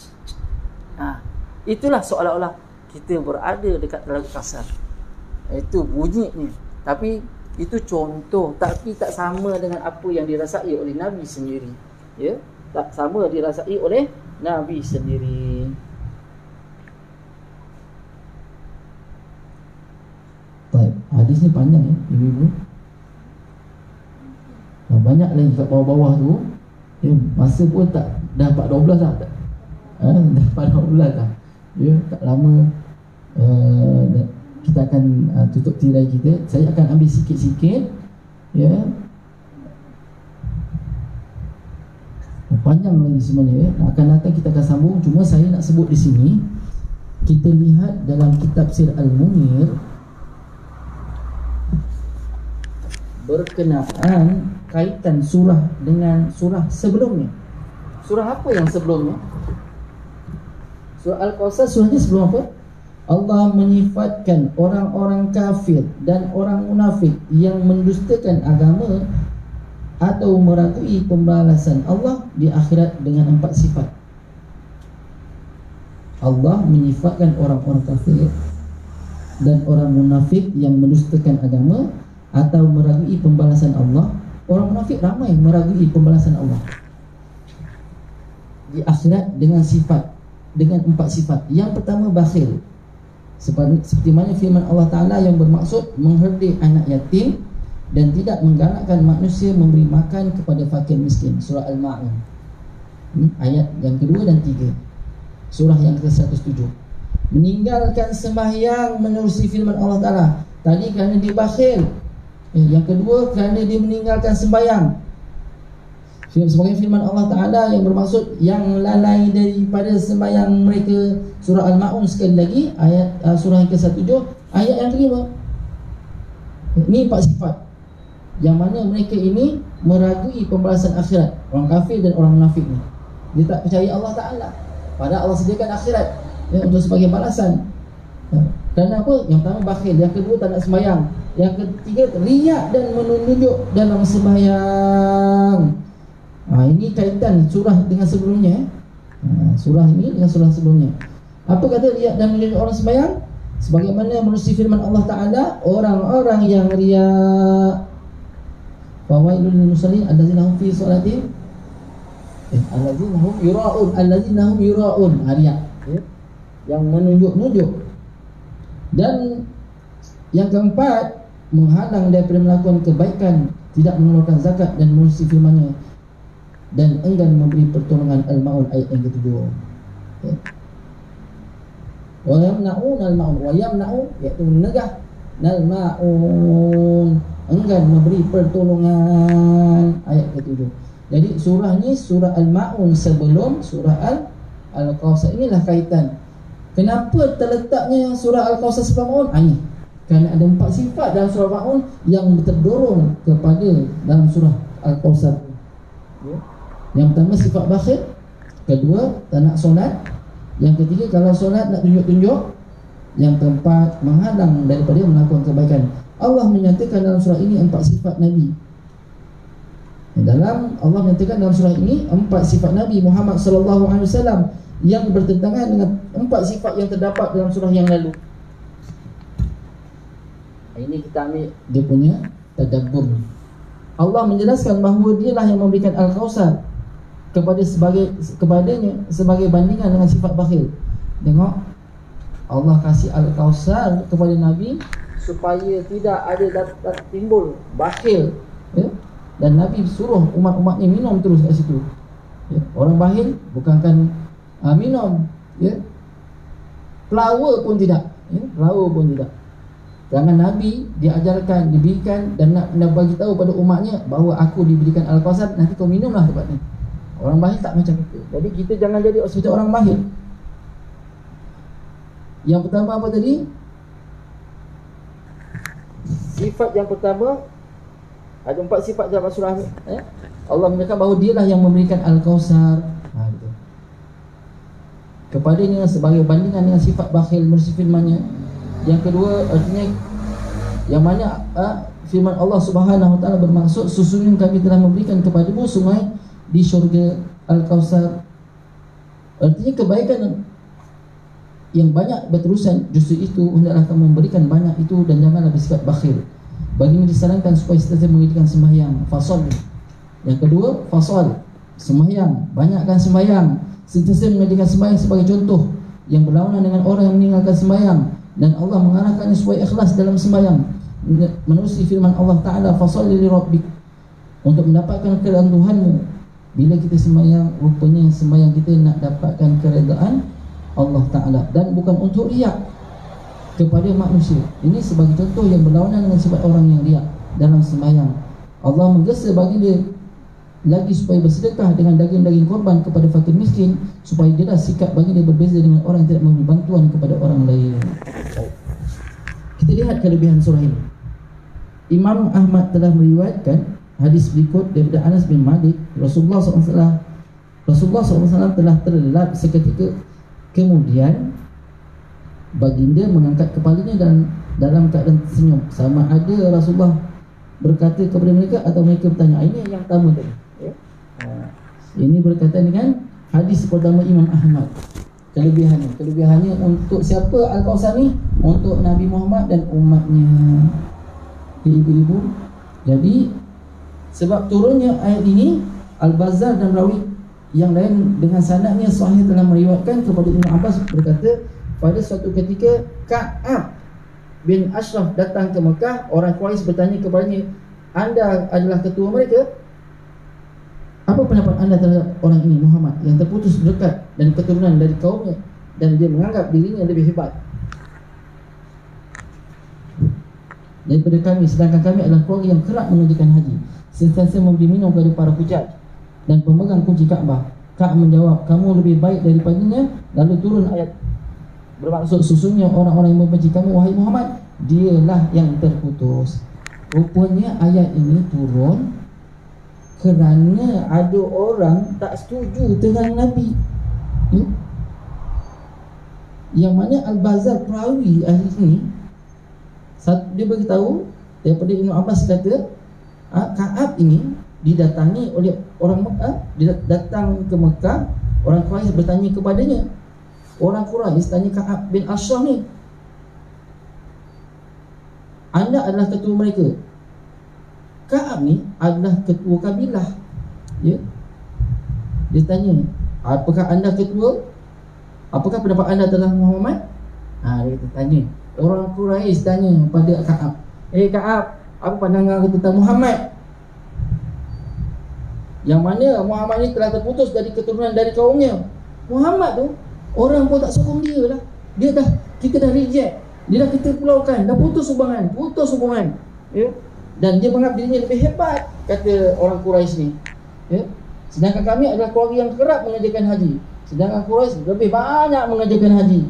ha, itulah seolah-olah kita berada dekat Telaga Kausar. Itu bunyi ni. Tapi itu contoh, tapi tak sama dengan apa yang dirasai oleh Nabi sendiri, ya. Tak sama dirasai oleh Nabi sendiri. Baik, hadis ni panjang, ya, ibu-ibu. Nah, banyak lagi kat bawah-bawah tu, ya, masa pun tak dah empat dua belas dah. Ha, dah empat dua belas dah. Ya, tak lama uh, kita akan uh, tutup tirai kita. Saya akan ambil sikit-sikit, ya. Panjang lagi sebenarnya, ya. Akan datang kita akan sambung. Cuma saya nak sebut di sini, kita lihat dalam kitab Sir Al-Munir berkenaan kaitan surah dengan surah sebelumnya. Surah apa yang sebelumnya? Surah Al-Kausar, surahnya sebelum apa? Allah menyifatkan orang-orang kafir dan orang munafik yang mendustakan agama atau meragui pembalasan Allah di akhirat dengan empat sifat. Allah menyifatkan orang-orang kafir dan orang munafik yang mendustakan agama atau meragui pembalasan Allah. Orang munafik ramai meragui pembalasan Allah di akhirat dengan sifat dengan empat sifat. Yang pertama bakhil, seperti, seperti mana firman Allah Ta'ala yang bermaksud mengherdik anak yatim dan tidak menggalakkan manusia memberi makan kepada fakir miskin. Surah Al-Ma'un, hmm, ayat yang kedua dan tiga, surah yang ke seratus tujuh. Meninggalkan sembahyang menerusi firman Allah Ta'ala. Tadi kerana dia bakhil, eh, yang kedua kerana dia meninggalkan sembahyang. Sebagai firman Allah Ta'ala yang bermaksud yang lalai daripada sembahyang mereka. Surah Al-Ma'un sekali lagi, ayat uh, surah yang ke seratus tujuh, ayat yang kelima. Ini empat sifat yang mana mereka ini meragui pembalasan akhirat. Orang kafir dan orang munafik ni, dia tak percaya Allah Ta'ala, padahal Allah sediakan akhirat ya, untuk sebagai balasan. ya. Kerana apa? Yang pertama bakhil, yang kedua tak nak sembahyang, yang ketiga riak dan menunjuk dalam sembahyang. Ha, ini kaitan surah dengan sebelumnya. Ha, surah ini dengan surah sebelumnya. Apa kata riak dan menunjuk orang sembahyang? Sebagaimana menerusi firman Allah Ta'ala, orang-orang yang riak, fawailul lil musallin allazina hum fi salatihim eh, allazina hum yura'un allazina hum yura'un, ha, riak ya, yang menunjuk-nunjuk. Dan yang keempat, menghalang daripada melakukan kebaikan, tidak mengeluarkan zakat dan menerusi firman-Nya, dan enggan memberi pertolongan. Al-Ma'un ayat yang ketujuh. Okay. Wa yamna'un al-ma'un, wa yamna'u iaitu menegah, al-ma'un enggan memberi pertolongan, ayat ketujuh. Jadi surah ni surah Al-Ma'un sebelum surah Al-Al-Kawthar. Inilah kaitan. Kenapa terletaknya surah Al-Kawthar sebelum Ma'un? Ini kerana ada empat sifat dalam surah Ma'un yang terdorong kepada dalam surah Al-Kawthar. Yang pertama sifat bakhil, kedua tak nak solat, yang ketiga kalau solat nak tunjuk-tunjuk, yang keempat menghalang daripada melakukan kebaikan. Allah menyatakan dalam surah ini empat sifat Nabi. Dalam Allah menyatakan dalam surah ini empat sifat Nabi Muhammad sallallahu alaihi wasallam yang bertentangan dengan empat sifat yang terdapat dalam surah yang lalu. Ini kita ambil dia punya tadabbur. Allah menjelaskan bahawa dialah yang memberikan Al-Kawthar kepada sebagai kepadanya sebagai bandingan dengan sifat bakhil. Tengok, Allah kasih Al-Kawthar kepada Nabi supaya tidak ada dapat timbul bakhil ya? Dan Nabi suruh umat-umatnya minum terus kat situ ya? Orang bakhil bukankan uh, minum ya? Flower pun tidak ya? Flower pun tidak. Jangan Nabi diajarkan, diberikan dan nak, nak bagi tahu pada umatnya bahawa aku diberikan Al-Kawthar, nanti kau minumlah tempat ni. Orang bakhil tak macam itu. Jadi kita jangan jadi seperti orang bakhil. Yang pertama apa tadi? Sifat yang pertama, ada empat sifat dalam surah eh? Allah menyatakan bahawa dialah yang memberikan Al-Kawthar ha, gitu. Kepadanya sebagai bandingan dengan sifat bakhil menerusi firman-Nya. Yang kedua artinya yang mana uh, firman Allah Subhanahu wa taala bermaksud sesungguhnya kami telah memberikan kepadamu sungai di syurga Al-Kawthar. Artinya kebaikan yang banyak berterusan, justru itu hendaklah kamu memberikan banyak itu dan janganlah bersifat bakhil. Baginda disarankan supaya sentiasa mengerjakan sembahyang, fasal. Yang kedua, fasal, sembahyang, banyakkan sembahyang, sentiasa mengerjakan sembahyang sebagai contoh yang berlawanan dengan orang yang meninggalkan sembahyang. Dan Allah mengarahkannya supaya ikhlas dalam sembahyang menerusi firman Allah Ta'ala, fasalli li rabbik, untuk mendapatkan keredaan Tuhanmu. Bila kita sembahyang, rupanya sembahyang kita nak dapatkan keredaan Allah Ta'ala dan bukan untuk riak kepada manusia. Ini sebagai contoh yang berlawanan dengan sifat orang yang riak dalam sembahyang. Allah menggesa baginda lagi supaya bersedekah dengan daging-daging korban kepada fakir miskin, supaya dia dah sikap baginda berbeza dengan orang yang tidak memberi bantuan kepada orang lain. Kita lihat kelebihan surah ini. Imam Ahmad telah meriwayatkan hadis berikut daripada Anas bin Malik, Rasulullah sallallahu alaihi wasallam Rasulullah sallallahu alaihi wasallam telah terlelap seketika, kemudian baginda mengangkat kepalanya dan dalam keadaan senyum. Sama ada Rasulullah berkata kepada mereka atau mereka bertanya. Ini yang pertama tadi ya? Ini berkaitan dengan hadis pertama Imam Ahmad. Kelebihannya Kelebihannya untuk siapa Al-Kawthar ni? Untuk Nabi Muhammad dan umatnya, ibu-ibu. Jadi sebab turunnya ayat ini, Al-Bazzar dan Rawi yang lain dengan sanadnya sahih telah meriwayatkan kepada Ibnu Abbas berkata, pada suatu ketika Ka'ab bin Ashraf datang ke Mekah. Orang Quraisy bertanya kepadanya, anda adalah ketua mereka, apa pendapat anda terhadap orang ini Muhammad yang terputus berkat dan keturunan dari kaumnya, dan dia menganggap dirinya lebih hebat daripada kami, sedangkan kami adalah keluarga yang kerap mengerjakan haji, sentiasa memberi minum kepada para hujaj dan pemegang kunci Kaabah. Ka'ab menjawab, kamu lebih baik daripadanya. Lalu turun ayat bermaksud, sesungguhnya orang-orang yang membenci kamu wahai Muhammad, dialah yang terputus. Rupanya ayat ini turun kerana ada orang tak setuju dengan Nabi, ya? Yang mana Al-Bazar perawi ahli ini, dia beritahu daripada Ibnu Abbas kata, Ka'ab ini didatangi oleh orang Mekah. Dia datang ke Mekah, orang Quraisy bertanya kepadanya. Orang Quraisy tanya Ka'ab bin Ashraf ni, anda adalah ketua mereka. Ka'ab ni adalah ketua kabilah, ya? Dia tanya, apakah anda ketua? Apakah pendapat anda tentang Muhammad? Ha, dia tanya. Orang Quraisy tanya pada Ka'ab, eh Ka'ab, apa pandangan aku tentang Muhammad? Yang mana Muhammad ni telah terputus dari keturunan dari kaumnya. Muhammad tu orang pun tak sokong dia lah. Dia dah, kita dah reject, dia dah kita pulaukan, dah putus hubungan, putus hubungan, ya? Dan dia menganggap dirinya lebih hebat, kata orang Quraisy ni, ya? Sedangkan kami adalah keluarga yang kerap mengerjakan haji, sedangkan Quraisy lebih banyak mengerjakan haji.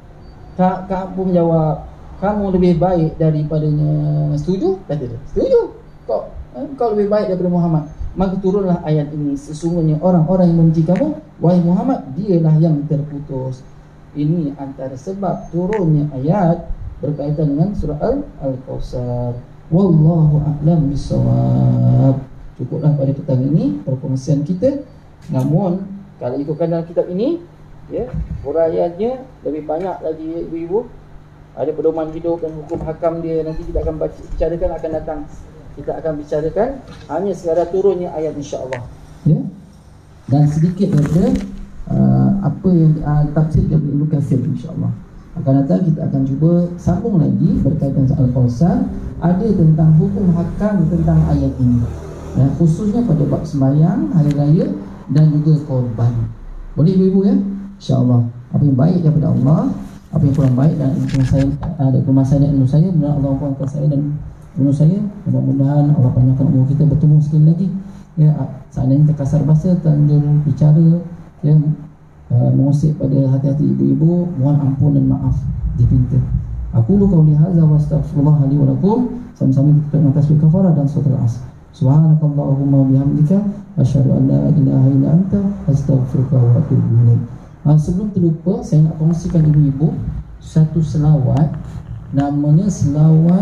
Kak, Kak pun menjawab, kamu lebih baik daripadanya. Setuju? Kata dia, setuju. Kau, eh, kau lebih baik daripada Muhammad. Maka turunlah ayat ini, sesungguhnya orang-orang yang membenci kamu wahai Muhammad, dialah yang terputus. Ini antara sebab turunnya ayat berkaitan dengan surah Al-Kautsar. Wallahu a'lam bissawab. Cukuplah pada petang ini perkongsian kita. Namun kalau ikutkan dalam kitab ini, ya, huraiannya lebih banyak lagi, ibu-ibu. Ada pedoman hidup dan hukum hakam dia. Nanti kita akan baca, bicarakan, akan datang. Kita akan bicarakan hanya sekadar turunnya ayat, insya-Allah, ya. Dan sedikit daripada uh, apa yang uh, tafsir dari Ibnu Katsir, insya-Allah. Akan datang kita akan cuba sambung lagi berkaitan dengan Al-Kautsar, ada tentang hukum hakam tentang ayat ini. Ya, khususnya pada bab sembahyang, hari raya dan juga korban. Boleh ibu-ibu, ya? InsyaAllah. Apa yang baik daripada Allah, apa yang kurang baik dan ilmu saya, ada permasalahan dan ilmu saya, mudah Allah kuatkan saya dan ilmu saya. Mudah-mudahan Allah panjangkan umur kita, bertemu sekali lagi, ya. Seandainya terkasar bahasa, tanggung bicara, ya, uh, mengusik pada hati-hati ibu-ibu, mohon ampun dan maaf dipinta. Aku lu qauli hadza wa astaghfirullah li wa lakum. Sama-sama kita tutup tasbih kafarah dan surah Al-Asr. Subhanakallahumma wa bihamdika asyhadu an la ilaha illa anta astaghfiruka wa atubu ilaik. Uh, sebelum terlupa, saya nak kongsikan ibu-ibu satu selawat, namanya selawat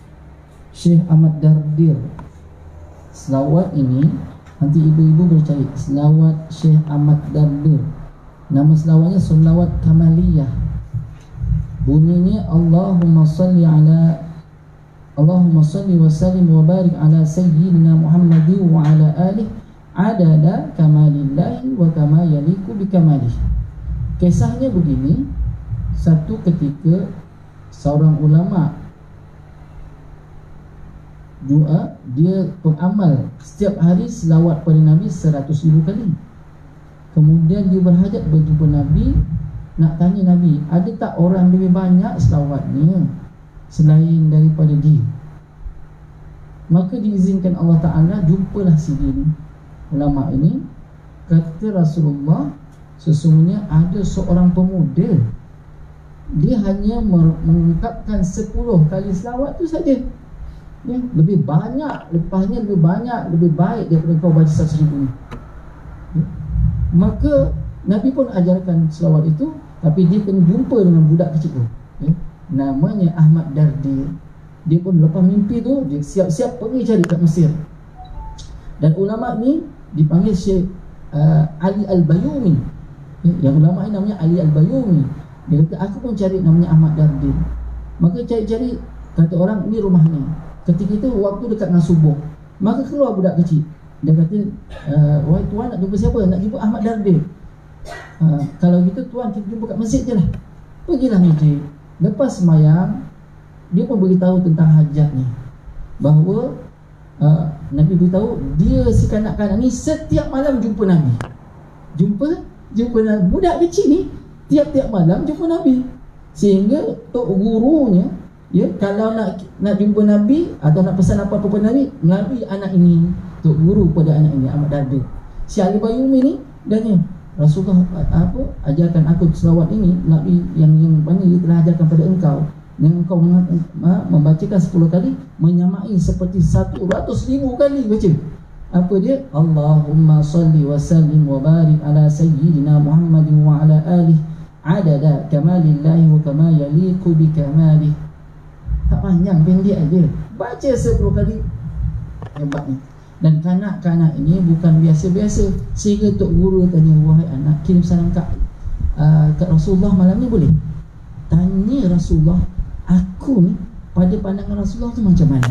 Syekh Ahmad Dardir. Selawat ini nanti ibu-ibu boleh cari, selawat Syekh Ahmad Dardir. Nama selawatnya selawat Kamaliyah. Bunyinya Allahumma salli ala Allahumma salli wa sallim wa barik ala sayyidina Muhammadin wa ala alihi adada kamalillahi wa kama yaliku bikamalihi. Kisahnya begini, satu ketika seorang ulama doa, dia beramal setiap hari selawat pada Nabi seratus ribu kali. Kemudian dia berhajat berjumpa Nabi, nak tanya Nabi, ada tak orang lebih banyak selawatnya selain daripada dia? Maka diizinkan Allah Ta'ala, jumpalah si dia ni, ulama ini. Kata Rasulullah, sesungguhnya ada seorang pemuda, dia hanya mengungkapkan sepuluh kali selawat tu saja, ya, lebih banyak, lepasnya lebih banyak, lebih baik daripada kau baca seratus ribu ni, ya. Maka Nabi pun ajarkan selawat itu, tapi dia kena jumpa dengan budak kecil tu, ya, namanya Ahmad Dardir. Dia pun lepas mimpi tu, dia siap-siap pergi cari kat Mesir. Dan ulama ni dipanggil Syekh uh, Ali Al-Bayumi, ya, yang ulama ni namanya Ali Al-Bayumi. Dia kata, aku pun cari namanya Ahmad Dardir. Maka cari-cari, kata orang, ini rumahnya. Ketika itu waktu dekat dengan subuh, maka keluar budak kecil. Dia kata, uh, wahai tuan, nak jumpa siapa? Nak jumpa Ahmad Dardir. uh, Kalau gitu tuan, kita jumpa kat masjid je lah. Pergilah masjid. Lepas semayang, dia pun beritahu tentang hajat ni, bahawa uh, Nabi beritahu dia si kanak-kanak ni setiap malam jumpa Nabi. Jumpa Jumpa Nabi. Budak kecil ni tiap-tiap malam jumpa Nabi. Sehingga tok gurunya, ya, kalau nak nak jumpa Nabi atau nak pesan apa-apa pada Nabi, melalui anak ini, tok guru pada anak ini, Ahmad Dardir. Si Ali Bayumi ni dan ni, Rasulullah apa ajarkan aku selawat ini, Nabi yang yang mana dia telah ajarkan pada engkau, yang engkau membacakan sepuluh kali menyamai seperti satu ratus ribu kali baca. Apa dia? Allahumma salli wa sallim wa barik ala sayyidina Muhammadin wa ala alihi adada kamalillahi wa kama yaliqu bi kamalih. Tak panjang, pendek aja. Baca sepuluh kali. Hebatnya. Dan kanak-kanak ini bukan biasa-biasa. Sehingga tok guru tanya, wahai anak, kirim salam kat, uh, kat Rasulullah malam ni boleh? Tanya Rasulullah, aku ni pada pandangan Rasulullah tu macam mana?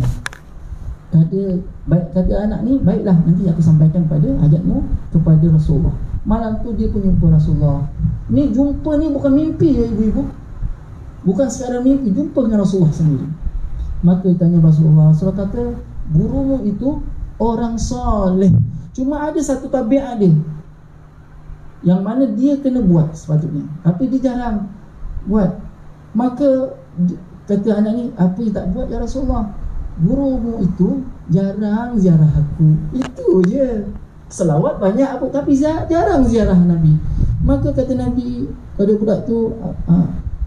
Kata, baik, kata anak ni, baiklah, nanti aku sampaikan pada hajatmu kepada Rasulullah. Malam tu dia pun jumpa Rasulullah. Ni jumpa ni bukan mimpi ya ibu-ibu. Bukan sekadar mimpi, jumpa dengan Rasulullah sendiri. Maka tanya Rasulullah, Rasulullah kata, gurumu itu orang soleh, cuma ada satu tabiat dia yang mana dia kena buat sepatutnya, tapi dia jarang buat. Maka kata anak ni, apa yang tak buat ya Rasulullah? Gurumu itu jarang ziarah aku. Itu je. Selawat banyak apa, tapi jarang ziarah Nabi. Maka kata Nabi pada budak tu, uh,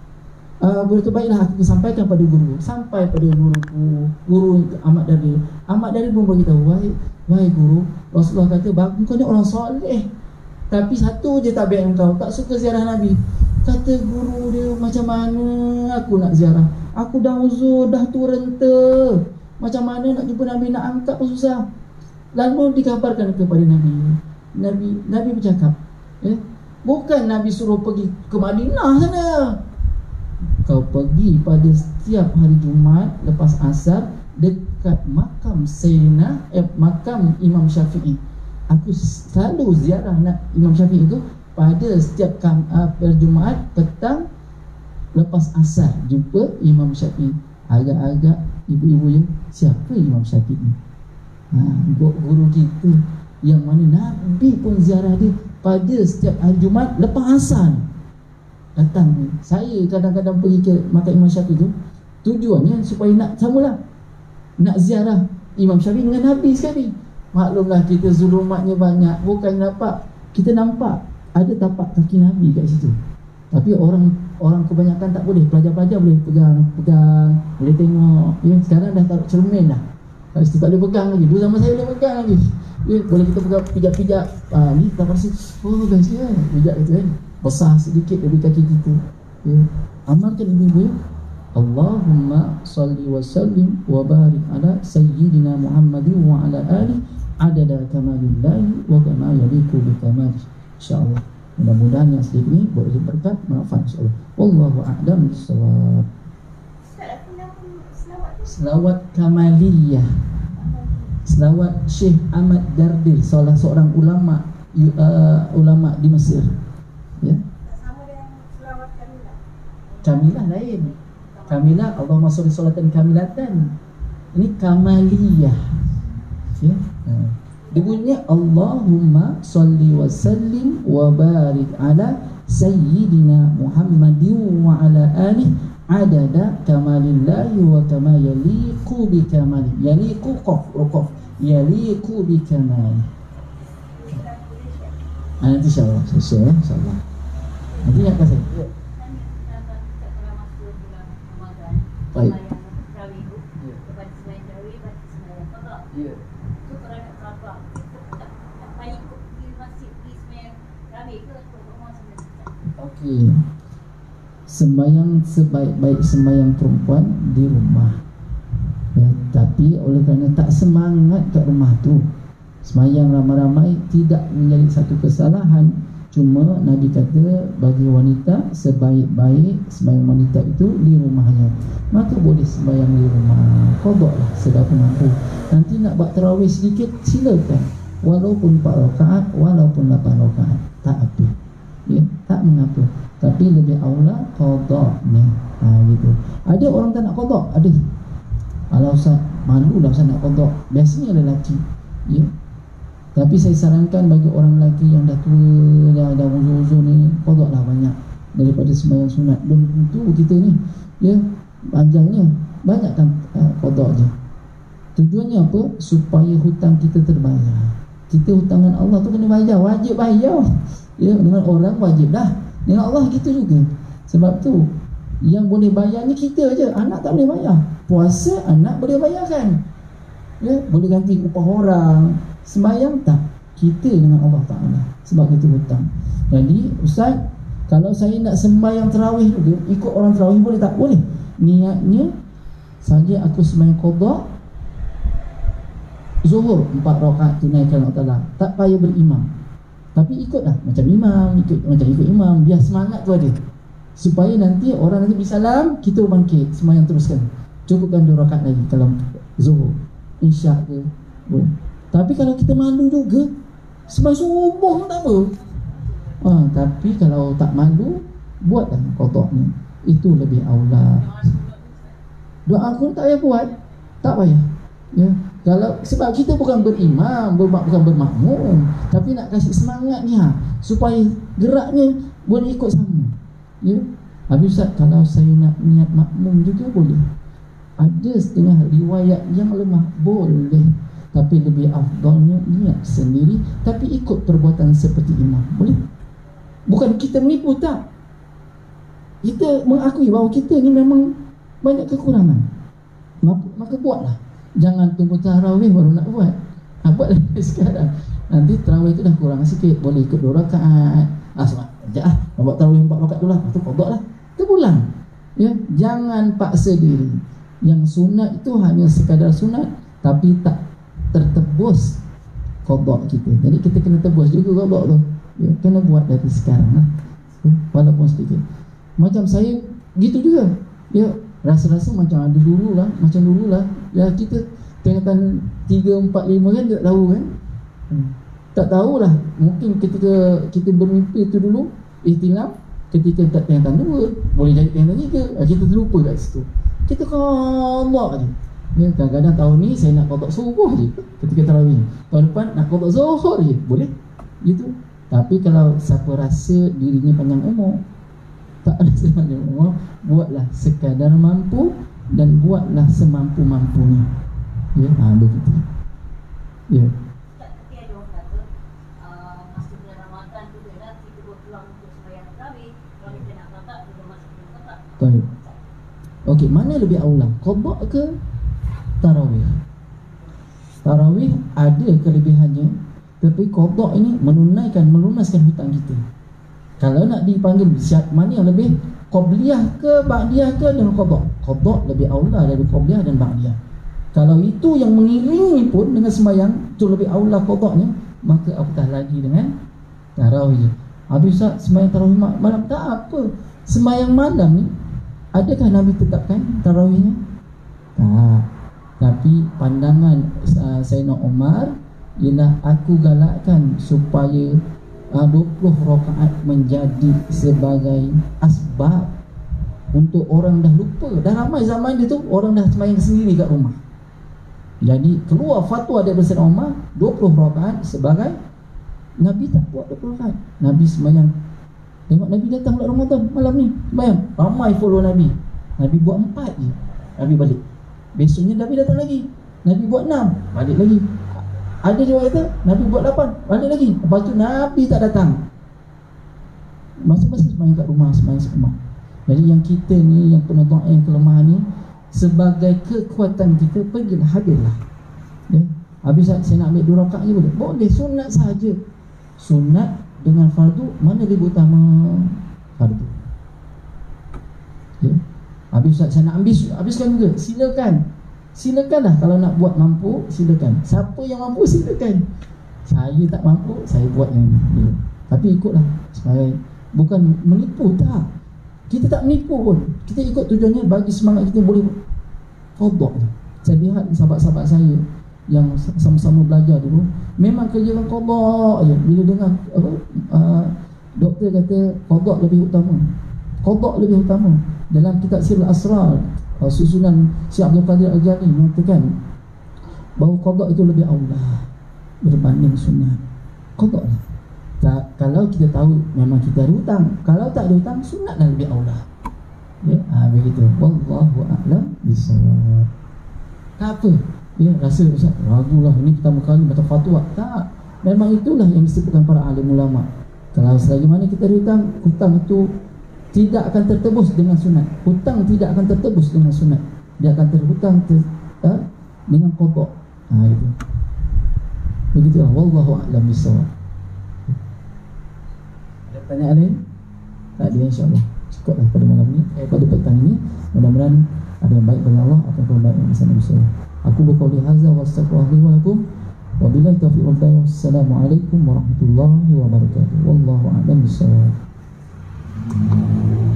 uh, budak tu, baiklah aku sampaikan pada guru. Sampai pada guruku, guru Ahmad Dardir. Ahmad Dardir pun beritahu, wahai, wahai guru, Rasulullah kata bagus, kau ni orang soleh, tapi satu je tabiat engkau, tak suka ziarah Nabi. Kata guru dia, macam mana aku nak ziarah? Aku dah uzur, dah tu renta, macam mana nak jumpa Nabi, nak angkat pun susah. Lalu dikabarkan kepada Nabi. Nabi Nabi bercakap, eh, bukan Nabi suruh pergi ke Madinah sana. Kau pergi pada setiap hari Jumaat lepas asar dekat makam Sayyidina eh, makam Imam Syafi'i. Aku selalu ziarah nak Imam Syafi'i itu pada setiap kam, uh, Jumaat petang lepas asar jumpa Imam Syafi'i. Agak-agak ibu-ibu ya, siapa Imam Syafi'i? Ha, guru kita yang mana Nabi pun ziarah dia pada setiap hari Jumaat lepas asar. Datang ni, saya kadang-kadang pergi ke makam Imam Syafi'i tu, tujuannya supaya nak samalah, nak ziarah Imam Syafi'i dengan Nabi sekali. Maklumlah kita zulumatnya banyak, bukan nampak, kita nampak ada tapak kaki Nabi kat situ. Tapi orang orang kebanyakan tak boleh. Pelajar-pelajar boleh pegang, pegang, boleh tengok. Ya, sekarang dah taruh cermin dah. Kat situ tak boleh pegang lagi. Dulu zaman saya boleh pegang lagi. Ya, boleh kita pegang, pijak-pijak. Ah, ni tak rasa, oh best kan, pijak itu kan. Besar sedikit dari kaki kita. Ya. Amalkan ibu-ibu ya. Allahumma salli wa sallim wa barik ala sayyidina Muhammadin wa ala alihi adada kamalillahi wa kama yaliku bi kamalih. InsyaAllah. Mudah-mudahan yang sedikit ini boleh berkat manfaat insyaAllah. Wallahu a'lam bissawab. Selawat Kamaliyah, selawat Syekh Ahmad Dardir, salah seorang ulama uh, ulama di Mesir. Ya. Sama dengan selawat Kamilah. Kamilah lain. Kamilah Allahumma sholli sholatan kamilatan. Ini Kamaliyah. Ya. Uh. Dia bunyinya Allahumma salli wa sallim wa barik ala sayyidina Muhammadin wa ala alihi adada kamalillahi wa kama yaliqu bi kamali. Yaliqu qaf qaf yaliqu bi kamali. Ah, nanti insyaAllah selesai ya, insyaAllah. Nanti nak kasih. Baik. Ya. Okey. Sembahyang sebaik-baik sembahyang perempuan di rumah. Ya, tapi oleh kerana tak semangat kat rumah tu, sembahyang ramai-ramai tidak menjadi satu kesalahan. Cuma Nabi kata bagi wanita sebaik-baik sembahyang wanita itu di rumahnya. Maka boleh sembahyang di rumah. Qadha lah sedap mampu. Nanti nak buat tarawih sedikit silakan. walaupun empat rakaat, walaupun lapan rakaat, tak apa, ya, tak mengapa. Tapi lebih aula qada'nya. Ha, gitu. Ada orang tak nak qada', ada. Kalau Ustaz, malulah Ustaz nak qada'. Biasanya lelaki, ya. Tapi saya sarankan bagi orang lelaki yang dah tua, dah dah uzur-uzur ni, qada' lah banyak daripada sembahyang sunat. Belum tentu kita ni, ya, panjangnya banyakkan uh, qada' je. Tujuannya apa? Supaya hutang kita terbayar. Kita hutangan Allah tu kena bayar, wajib bayar. Ya, dengan orang wajib dah. Dengan Allah kita juga. Sebab tu yang boleh bayar ni kita je, anak tak boleh bayar. Puasa anak boleh bayarkan. Ya, boleh ganti upah orang. Sembahyang tak, kita dengan Allah Ta'ala. Sebab kita hutang. Jadi Ustaz, kalau saya nak sembahyang tarawih juga, ikut orang tarawih boleh tak? Boleh. Niatnya saja aku sembahyang qada Zuhur empat rakaat tunaikan Allah Ta'ala, tak payah berimam. Tapi ikutlah macam imam, ikut macam ikut imam, biar semangat tu ada. Supaya nanti orang nanti bersalam, kita bangkit, sembahyang teruskan. Cukupkan dua rakaat lagi kalau Zuhur, Isyak ke. Oh. Tapi kalau kita malu juga, sembahyang subuh pun tak apa. Ha, tapi kalau tak malu, buatlah qada' ni. Itu lebih aula. Doa aku tak payah buat, tak payah. Ya. Kalau sebab kita bukan berimam, bermak, bukan bermakmum, tapi nak kasih semangat ni, ha, supaya geraknya boleh ikut sama. Ya. Habis Ustaz, kalau saya nak niat makmum juga boleh. Ada setengah riwayat yang lemah, boleh. Tapi lebih afdalnya niat sendiri, tapi ikut perbuatan seperti imam. Boleh. Bukan kita menipu, tak. Kita mengakui bahawa kita ni memang banyak kekurangan. Maka, maka buatlah. Jangan tunggu tarawih baru nak buat. Ha, buatlah sekarang. Nanti tarawih tu dah kurang sikit, boleh ikut dua rakaat. Ah, sebab sekejap ah, buat tarawih empat rakaat dulu lah. Lepas tu qada lah. Kita pulang. Ya, jangan paksa diri. Yang sunat itu hanya sekadar sunat, tapi tak tertebus qada kita. Jadi kita kena tebus juga qada tu. Ya, kena buat dari sekarang lah. Ya, walaupun sedikit. Macam saya gitu juga. Ya, rasa-rasa macam ada dulu lah, macam dulu lah. Ya, kita tingkatan tiga, empat, lima kan tak tahu kan. hmm. Tak tahulah. Mungkin ketika kita bermimpi itu dulu ihtilam, ketika tak tingkatan dua, boleh jadi tingkatan tiga, kita terlupa kat situ. Kita qada je. Ya, kadang-kadang tahun ni saya nak qada subuh je ketika tarawih. Tahun depan nak qada zuhur je, boleh. Gitu. Tapi kalau siapa rasa dirinya panjang umur, tak rasa panjang umur, buatlah sekadar mampu dan buatlah semampu-mampunya. Ya, ha, begitu. Ya. Tapi ada orang kata uh, masa bulan Ramadan tu dah kita berpeluang untuk sembahyang tarawih. Kalau kita nak qada juga masih belum qada. Baik. Okey, mana lebih aula? Qada ke tarawih? Tarawih ada kelebihannya, tapi qada ini menunaikan, melunaskan hutang kita. Kalau nak dipanggil siap mana yang lebih, qabliyah ke ba'diyah ke dengan qada? Qada lebih aula dari qabliyah dan ba'diyah. Kalau itu yang mengiringi pun dengan sembahyang, itu lebih aula qadanya, maka apatah lagi dengan tarawih. Habis Ustaz, sembahyang tarawih malam tak apa. Sembahyang malam ni, adakah Nabi tetapkan tarawihnya? Tak. Tapi pandangan uh, Sayyidina Umar ialah aku galakkan supaya Uh, dua puluh rakaat menjadi sebagai asbab untuk orang dah lupa. Dah ramai zaman dia tu orang dah sembahyang sendiri kat rumah. Jadi keluar fatwa daripada Sayyidina Umar, dua puluh rakaat sebagai, Nabi tak buat dua puluh rakaat. Nabi sembahyang. Tengok Nabi datang bulan Ramadan malam ni sembahyang, ramai follow Nabi. Nabi buat empat je, Nabi balik. Besoknya Nabi datang lagi, Nabi buat enam, balik lagi. Ada juga kata Nabi buat lapan, balik lagi. Lepas tu Nabi tak datang. Masing-masing sembahyang kat rumah, sembahyang kat rumah. Jadi yang kita ni, yang penonton yang kelemahan ni, sebagai kekuatan kita, pergilah, hadirlah. Ya. Habis saya nak ambil dua rakaat je boleh? Boleh, sunat sahaja. Sunat dengan fardu, mana lebih utama? Fardu. Ya. Habis saya nak habis, habiskan juga, silakan. Silakanlah, kalau nak buat mampu, silakan. Siapa yang mampu, silakan. Saya tak mampu, saya buat yang ini. Tapi ikutlah sebagai, bukan menipu, tak. Kita tak menipu pun. Kita ikut tujuannya bagi semangat kita boleh qada. Saya lihat sahabat-sahabat saya yang sama-sama belajar dulu, Memang kerja orang qada je. Bila dengar apa uh, doktor kata qada lebih utama. Qada lebih utama. Dalam kitab Sirrul Asrar, uh, susunan Syekh Abdul Qadir Al-Jani mengatakan bahawa qada itu lebih aula berbanding sunat. Qada lah. Tak, kalau kita tahu memang kita ada hutang, kalau tak ada hutang, sunatlah lebih aula. Ya, ha, begitu. Wallahu a'lam bishawab. Tak apa. Ya, rasa macam ragulah ini pertama kali baca fatwa. Tak. Memang itulah yang disebutkan para alim ulama. Kalau selagi mana kita ada hutang, hutang itu tidak akan tertebus dengan sunat. Hutang tidak akan tertebus dengan sunat. Dia akan terhutang ter, ha, dengan qada. Ha, itu. Begitulah. Wallahu a'lam bishawab. Ada pertanyaan lain? Tak ada, insya-Allah. Cukuplah pada malam ini, eh, pada petang ini. Mudah-mudahan ada yang baik bagi Allah, apa yang baik yang bisa manusia. Aku berqauli hadza wa astaghfirullahi wa lakum. Wabillahi taufiq wal hidayah. Wassalamualaikum warahmatullahi wabarakatuh. Wallahu a'lam bishawab.